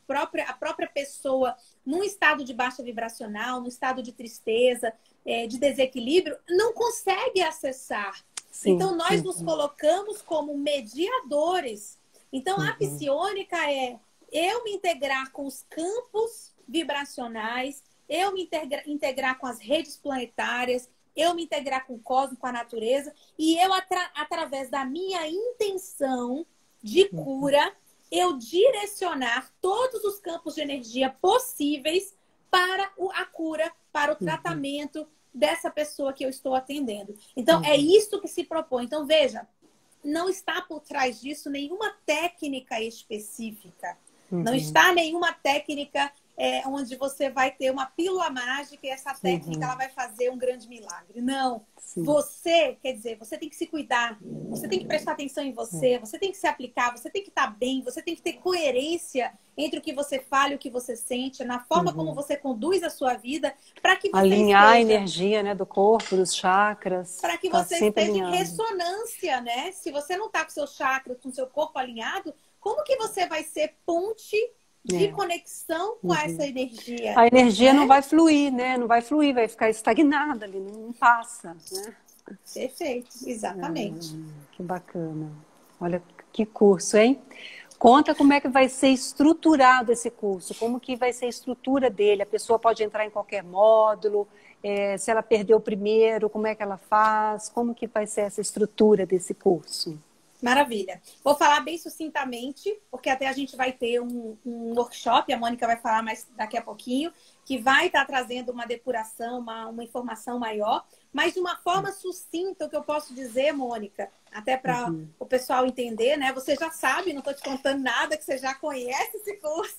a própria pessoa, num estado de baixa vibracional, num estado de tristeza, de desequilíbrio, não consegue acessar. Então, nós nos colocamos como mediadores. Então, a psiônica é eu me integrar com os campos vibracionais, eu me integrar com as redes planetárias, eu me integrar com o cosmos, com a natureza, e eu, através da minha intenção de cura, eu direcionar todos os campos de energia possíveis para a cura, para o tratamento dessa pessoa que eu estou atendendo. Então, é isso que se propõe. Então, veja, não está por trás disso nenhuma técnica específica. Não está nenhuma técnica onde você vai ter uma pílula mágica e essa técnica ela vai fazer um grande milagre. Não. Você, quer dizer, você tem que se cuidar, você tem que prestar atenção em você, você tem que se aplicar, você tem que estar bem, você tem que ter coerência entre o que você fala e o que você sente, na forma como você conduz a sua vida, para que você alinhar a energia, né, do corpo, dos chakras. Para que você esteja em ressonância, né? Se você não está com seu chakra, com seu corpo alinhado, como que você vai ser ponte de conexão com essa energia? A energia não vai fluir, né? Não vai fluir, vai ficar estagnada ali, não passa, né? Perfeito, exatamente. Que bacana. Olha que curso, hein? Conta como é que vai ser estruturado esse curso, como que vai ser a estrutura dele. A pessoa pode entrar em qualquer módulo, se ela perdeu o primeiro, como é que ela faz, como que vai ser essa estrutura desse curso? Maravilha. Vou falar bem sucintamente, porque até a gente vai ter um workshop, a Mônica vai falar mais daqui a pouquinho, que vai estar trazendo uma depuração, uma informação maior, mas de uma forma sucinta, o que eu posso dizer, Mônica, até para o pessoal entender, né? Você já sabe, não estou te contando nada, que você já conhece esse curso.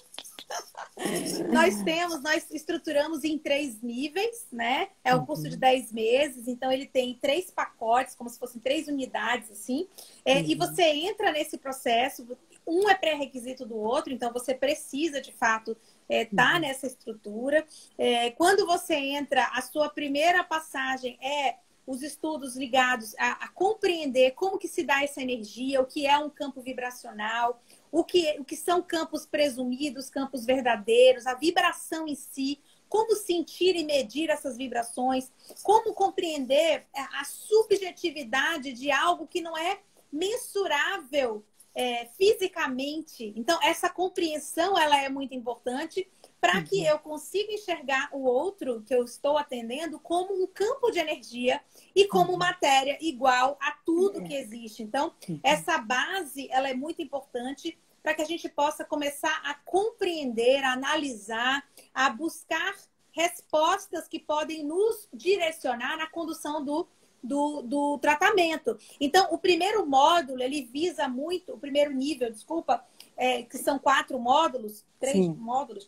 Nós estruturamos em 3 níveis, né? É um curso de 10 meses, então ele tem 3 pacotes, como se fossem 3 unidades, assim. E você entra nesse processo, um é pré-requisito do outro, então você precisa, de fato, estar nessa estrutura. Quando você entra, a sua primeira passagem é os estudos ligados a compreender como que se dá essa energia, o que é um campo vibracional, o que são campos presumidos, campos verdadeiros, a vibração em si, como sentir e medir essas vibrações, como compreender a subjetividade de algo que não é mensurável fisicamente. Então, essa compreensão ela é muito importante para que eu consiga enxergar o outro que eu estou atendendo como um campo de energia e como matéria igual a tudo que existe. Então, essa base ela é muito importante para que a gente possa começar a compreender, a analisar, a buscar respostas que podem nos direcionar na condução do tratamento. Então, o primeiro módulo, ele visa muito, o primeiro nível, desculpa, que são 4 módulos, 3 módulos,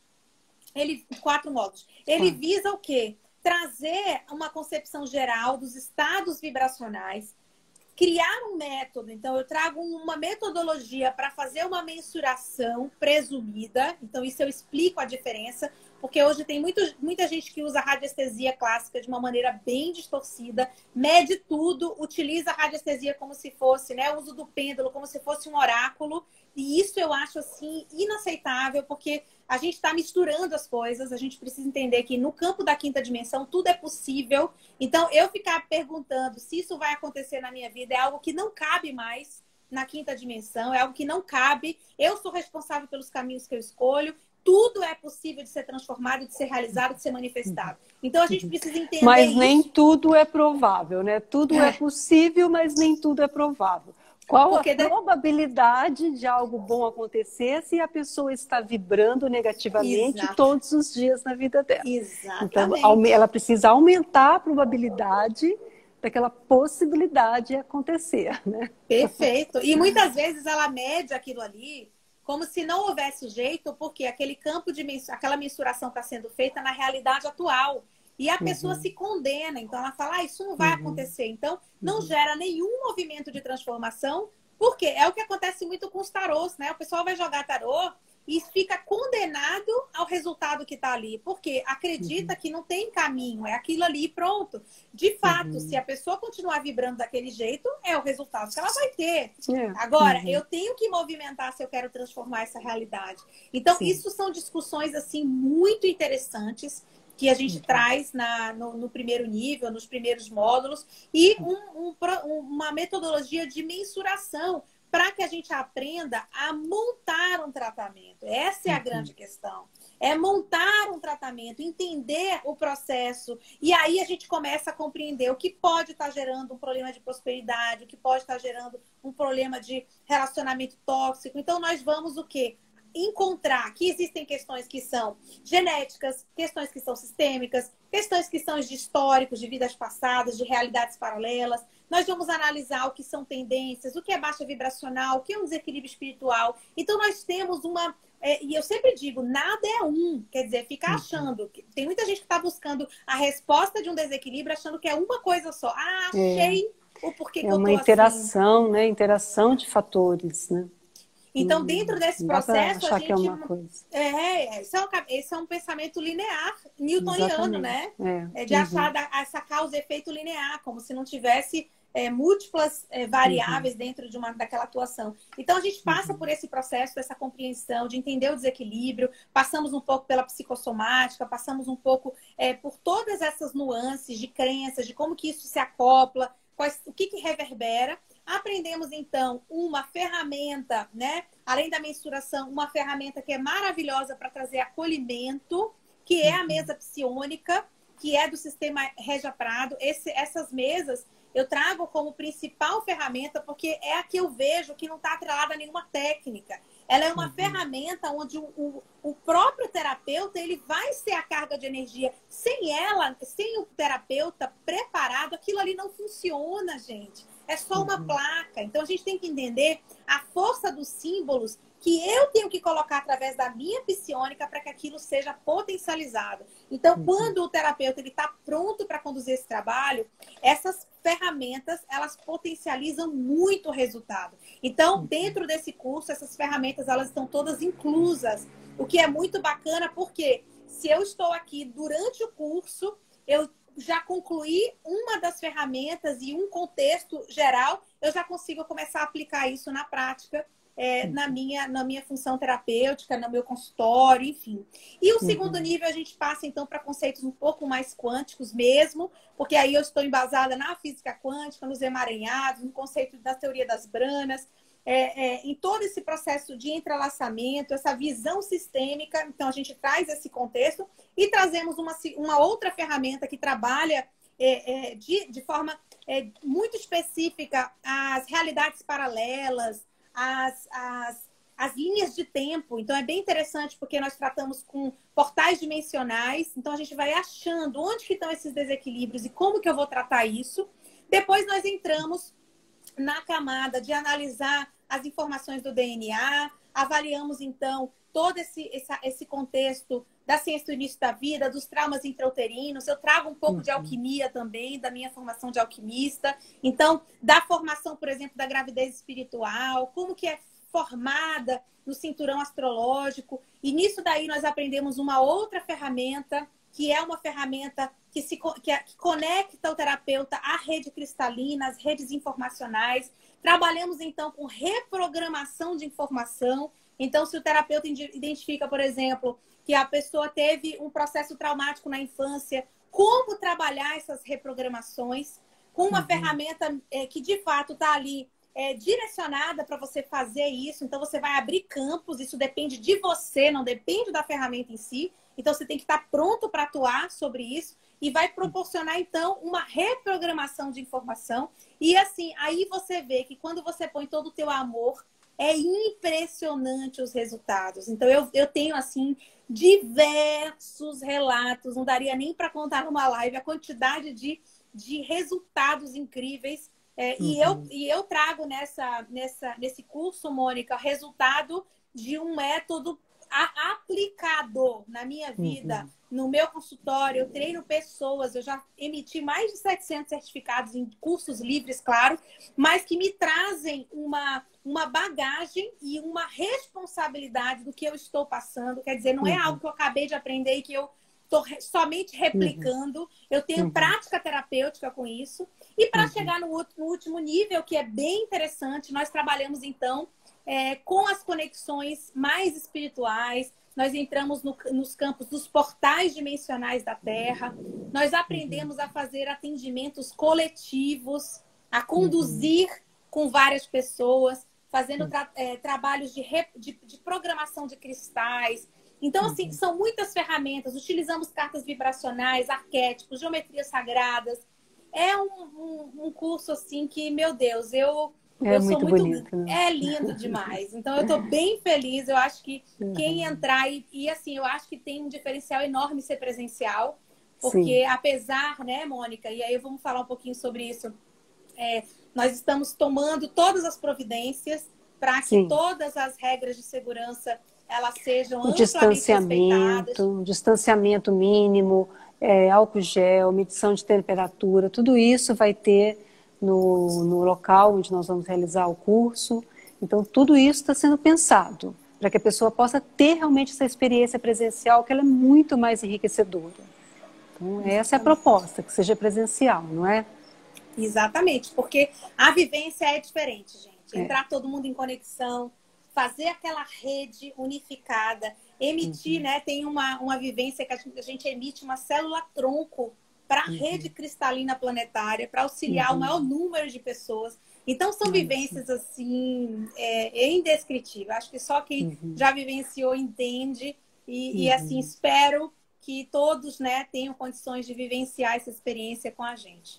4 módulos. Ele visa o quê? Trazer uma concepção geral dos estados vibracionais, criar um método. Então, eu trago uma metodologia para fazer uma mensuração presumida. Então, isso eu explico a diferença, porque hoje tem muita gente que usa a radiestesia clássica de uma maneira bem distorcida, mede tudo, utiliza a radiestesia como se fosse, né, o uso do pêndulo como se fosse um oráculo. E isso eu acho, assim, inaceitável, porque a gente está misturando as coisas, a gente precisa entender que no campo da quinta dimensão tudo é possível. Então, eu ficar perguntando se isso vai acontecer na minha vida é algo que não cabe mais na quinta dimensão, é algo que não cabe. Eu sou responsável pelos caminhos que eu escolho. Tudo é possível de ser transformado, de ser realizado, de ser manifestado. Então, a gente precisa entender Mas isso. nem tudo é provável, né? Tudo é possível, mas nem tudo é provável. Qual a probabilidade de algo bom acontecer se a pessoa está vibrando negativamente todos os dias na vida dela? Exatamente. Então, ela precisa aumentar a probabilidade daquela possibilidade acontecer, né? Perfeito. E muitas vezes ela mede aquilo ali como se não houvesse jeito, porque aquele campo de aquela mensuração está sendo feita na realidade atual. E a pessoa se condena, então ela fala, isso não vai acontecer. Então, não gera nenhum movimento de transformação, porque é o que acontece muito com os tarôs, né? O pessoal vai jogar tarô e fica condenado ao resultado que está ali, porque acredita que não tem caminho, é aquilo ali e pronto. De fato, se a pessoa continuar vibrando daquele jeito, é o resultado que ela vai ter. Agora, eu tenho que movimentar se eu quero transformar essa realidade. Então, isso são discussões, assim, muito interessantes, que a gente traz no primeiro nível, nos primeiros módulos, e uma metodologia de mensuração para que a gente aprenda a montar um tratamento. Essa é a grande questão. É montar um tratamento, entender o processo, e aí a gente começa a compreender o que pode estar gerando um problema de prosperidade, o que pode estar gerando um problema de relacionamento tóxico. Então, nós vamos o quê? Encontrar que existem questões que são genéticas, questões que são sistêmicas, questões que são de históricos, de vidas passadas, de realidades paralelas. Nós vamos analisar o que são tendências, o que é baixa vibracional, o que é um desequilíbrio espiritual. Então, nós temos e eu sempre digo, nada é quer dizer, ficar achando. Tem muita gente que está buscando a resposta de um desequilíbrio achando que é uma coisa só. Ah, achei o porquê que eu tô assim. É uma interação, né? Interação de fatores, né? Então, dentro desse processo, a gente... que é uma coisa. Esse é um pensamento linear, newtoniano, né? De achar essa causa e efeito linear, como se não tivesse múltiplas variáveis dentro daquela atuação. Então, a gente passa por esse processo, dessa compreensão, de entender o desequilíbrio, passamos um pouco pela psicossomática, passamos um pouco por todas essas nuances de crenças, de como que isso se acopla, o que reverbera. Aprendemos, então, uma ferramenta, né? Além da mensuração, uma ferramenta que é maravilhosa para trazer acolhimento, que é a mesa psiônica, que é do sistema Regia Prado. Essas mesas eu trago como principal ferramenta, porque é a que eu vejo que não está atrelada a nenhuma técnica. Ela é uma ferramenta onde o próprio terapeuta ele vai ser a carga de energia. Sem ela, sem o terapeuta preparado, aquilo ali não funciona, gente. É só uma placa. Então, a gente tem que entender a força dos símbolos que eu tenho que colocar através da minha psiônica para que aquilo seja potencializado. Então, quando o terapeuta está pronto para conduzir esse trabalho, essas ferramentas, elas potencializam muito o resultado. Então, dentro desse curso, essas ferramentas, elas estão todas inclusas. O que é muito bacana, porque se eu estou aqui durante o curso, eu já concluí uma das ferramentas e um contexto geral, eu já consigo começar a aplicar isso na prática, na minha função terapêutica, no meu consultório, enfim. E o segundo nível, a gente passa, então, para conceitos um pouco mais quânticos mesmo, porque aí eu estou embasada na física quântica, nos emaranhados, no conceito da teoria das branas, em todo esse processo de entrelaçamento, essa visão sistêmica. Então, a gente traz esse contexto e trazemos uma outra ferramenta que trabalha de forma muito específica as realidades paralelas, as linhas de tempo. Então, é bem interessante porque nós tratamos com portais dimensionais. Então, a gente vai achando onde que estão esses desequilíbrios e como que eu vou tratar isso. Depois, nós entramos na camada de analisar as informações do DNA, avaliamos, então, todo esse contexto da ciência do início da vida, dos traumas intrauterinos. Eu trago um pouco de alquimia também, da minha formação de alquimista. Então, da formação, por exemplo, da gravidez espiritual, como que é formada no cinturão astrológico. E nisso daí nós aprendemos uma outra ferramenta, que é uma ferramenta que conecta o terapeuta à rede cristalina, às redes informacionais. Trabalhamos, então, com reprogramação de informação. Então, se o terapeuta identifica, por exemplo, que a pessoa teve um processo traumático na infância, como trabalhar essas reprogramações com uma ferramenta que, de fato, está ali direcionada para você fazer isso. Então, você vai abrir campos, isso depende de você, não depende da ferramenta em si. Então, você tem que estar pronto para atuar sobre isso e vai proporcionar, então, uma reprogramação de informação. E, assim, aí você vê que quando você põe todo o teu amor, é impressionante os resultados. Então, eu tenho, assim, diversos relatos, não daria nem para contar numa live a quantidade de resultados incríveis. E eu trago nesse curso, Mônica, resultado de um método aplicado na minha vida, no meu consultório. Eu treino pessoas, eu já emiti mais de 700 certificados em cursos livres, claro, mas que me trazem uma bagagem e uma responsabilidade do que eu estou passando. Quer dizer, não é algo que eu acabei de aprender e que eu estou somente replicando. Eu tenho prática terapêutica com isso. E para chegar no último nível, que é bem interessante, nós trabalhamos, então, com as conexões mais espirituais. Nós entramos nos campos dos portais dimensionais da Terra. Nós aprendemos a fazer atendimentos coletivos, a conduzir com várias pessoas, fazendo trabalhos de programação de cristais. Então, assim, são muitas ferramentas. Utilizamos cartas vibracionais, arquétipos, geometrias sagradas. É um curso, assim, que, meu Deus, eu sou muito bonito, né? É lindo demais. Então, eu estou bem feliz. Eu acho que quem entrar... E, assim, eu acho que tem um diferencial enorme ser presencial. Porque, apesar, né, Mônica? E aí vamos falar um pouquinho sobre isso. Nós estamos tomando todas as providências para que todas as regras de segurança elas sejam amplamente respeitadas. Distanciamento mínimo, álcool gel, medição de temperatura, tudo isso vai ter no local onde nós vamos realizar o curso. Então, tudo isso está sendo pensado para que a pessoa possa ter realmente essa experiência presencial, que ela é muito mais enriquecedora. Então, essa é a proposta, que seja presencial, não é? Exatamente, porque a vivência é diferente, gente. Entrar todo mundo em conexão, fazer aquela rede unificada, emitir, né? Tem uma vivência que a gente emite uma célula-tronco para a rede cristalina planetária, para auxiliar o maior número de pessoas. Então, são vivências, assim, indescritíveis. Acho que só quem já vivenciou entende. E, assim, espero que todos, né, tenham condições de vivenciar essa experiência com a gente.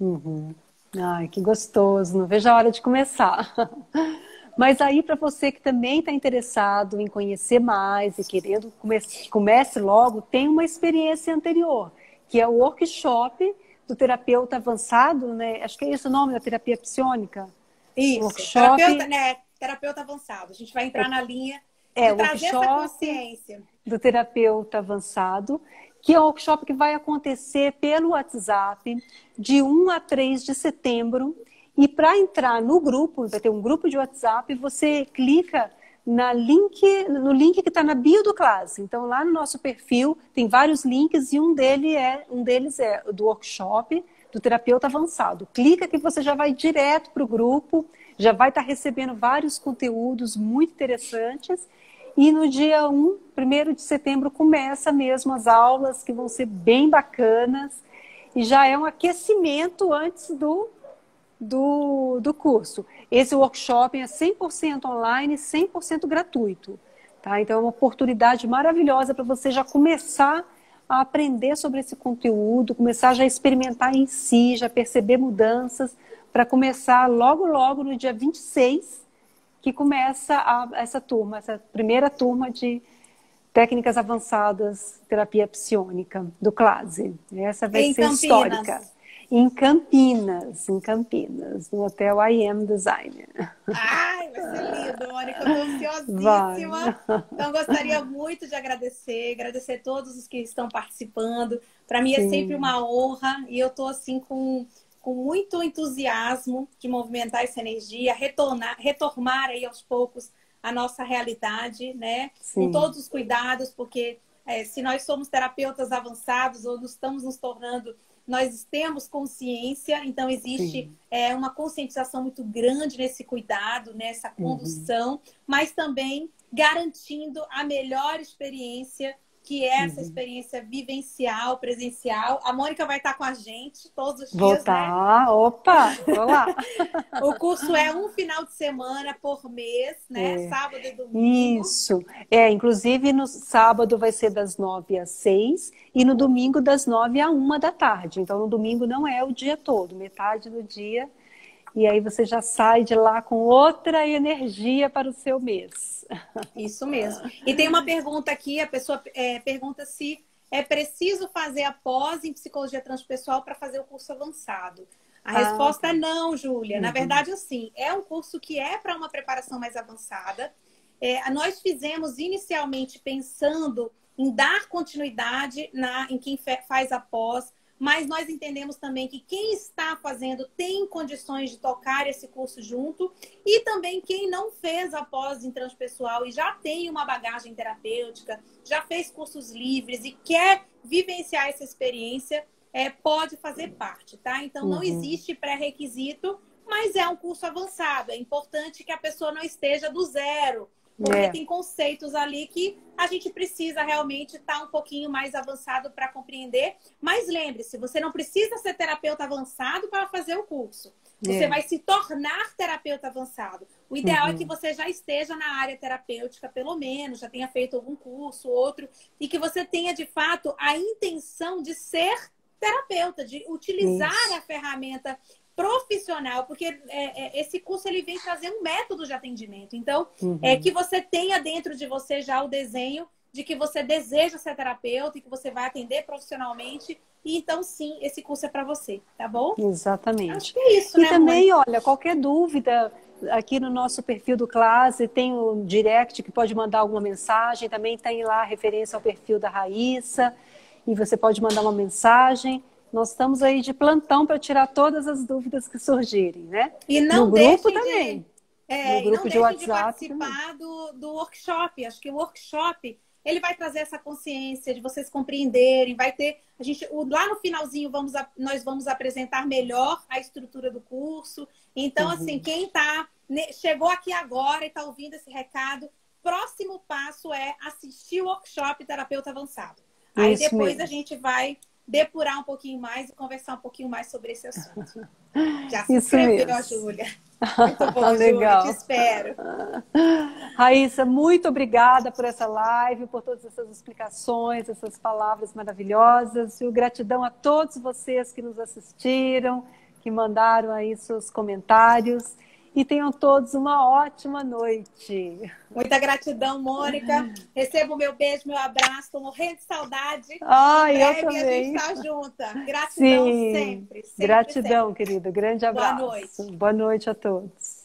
Ai, que gostoso. Não vejo a hora de começar. Mas aí, para você que também está interessado em conhecer mais e querendo que comece logo, tem uma experiência anterior, que é o workshop do terapeuta avançado, né? Acho que é esse o nome da terapia psionica. Isso, workshop... terapeuta avançado. A gente vai entrar na linha de trazer essa consciência. Do terapeuta avançado, que é um workshop que vai acontecer pelo WhatsApp de 1 a 3 de setembro. E para entrar no grupo, vai ter um grupo de WhatsApp, você clica no link que está na bio do Clase. Então, lá no nosso perfil, tem vários links e um deles é do workshop do terapeuta avançado. Clica que você já vai direto para o grupo, já vai estar recebendo vários conteúdos muito interessantes. E no dia 1º de setembro, começa mesmo as aulas, que vão ser bem bacanas. E já é um aquecimento antes do do curso. Esse workshop é 100% online, 100% gratuito. Tá? Então, é uma oportunidade maravilhosa para você já começar a aprender sobre esse conteúdo, começar já a experimentar em si, já perceber mudanças, para começar logo, logo no dia 26, que começa essa turma, essa primeira turma de técnicas avançadas, terapia psiônica, do CLASE. Essa vai ser histórica. Em Campinas, no hotel I Am Designer. Ai, vai ser lindo, Mônica, eu estou ansiosíssima. Então, gostaria muito de agradecer todos os que estão participando. Para mim é sempre uma honra e eu estou assim com muito entusiasmo de movimentar essa energia, retomar aí aos poucos a nossa realidade, né? Com todos os cuidados, porque se nós somos terapeutas avançados ou estamos nos tornando, nós temos consciência, então existe uma conscientização muito grande nesse cuidado, nessa condução, mas também garantindo a melhor experiência, que é essa experiência vivencial, presencial. A Mônica vai estar com a gente todos os dias, Vou estar, né? Opa, vou lá. O curso é um final de semana por mês, né? Sábado e domingo. Isso. Inclusive no sábado vai ser das 9 às 6 e no domingo das 9 à 1 da tarde. Então no domingo não é o dia todo, metade do dia. E aí você já sai de lá com outra energia para o seu mês. Isso mesmo. E tem uma pergunta aqui, a pessoa pergunta se é preciso fazer a pós em psicologia transpessoal para fazer o curso avançado. A resposta é não, Júlia. Na verdade, assim, é um curso que é para uma preparação mais avançada. Nós fizemos inicialmente pensando em dar continuidade em quem faz a pós, mas nós entendemos também que quem está fazendo tem condições de tocar esse curso junto e também quem não fez a pós em transpessoal e já tem uma bagagem terapêutica, já fez cursos livres e quer vivenciar essa experiência, pode fazer parte, tá? Então não existe pré-requisito, mas é um curso avançado. É importante que a pessoa não esteja do zero, porque tem conceitos ali que a gente precisa realmente estar um pouquinho mais avançado para compreender. Mas lembre-se, você não precisa ser terapeuta avançado para fazer o curso. Você vai se tornar terapeuta avançado. O ideal é que você já esteja na área terapêutica, pelo menos, já tenha feito algum curso, outro, e que você tenha, de fato, a intenção de ser terapeuta, de utilizar a ferramenta profissional, porque esse curso ele vem trazer um método de atendimento. Então, que você tenha dentro de você já o desenho de que você deseja ser terapeuta e que você vai atender profissionalmente. E então, sim, esse curso é para você, tá bom? Exatamente. Acho que é isso, né, também, olha, qualquer dúvida, aqui no nosso perfil do Classe tem o direct que pode mandar alguma mensagem. Também tem lá a referência ao perfil da Raíssa. E você pode mandar uma mensagem. Nós estamos aí de plantão para tirar todas as dúvidas que surgirem, né? E não no grupo também. No grupo de WhatsApp de participar do workshop. Acho que o workshop ele vai trazer essa consciência de vocês compreenderem. Vai ter lá no finalzinho nós vamos apresentar melhor a estrutura do curso. Então, assim, quem chegou aqui agora e está ouvindo esse recado, próximo passo é assistir o workshop Terapeuta Avançado. Aí depois a gente vai depurar um pouquinho mais e conversar um pouquinho mais sobre esse assunto. Já se inscreveu, Júlia. Muito bom, legal. Júlia, te espero. Raíssa, muito obrigada por essa live, por todas essas explicações, essas palavras maravilhosas. E gratidão a todos vocês que nos assistiram, que mandaram aí seus comentários. E tenham todos uma ótima noite. Muita gratidão, Mônica. Receba o meu beijo, meu abraço. Estou morrendo de saudade. Eu também. A gente está junta. Gratidão sempre. Gratidão, querida. Grande abraço. Boa noite. Boa noite a todos.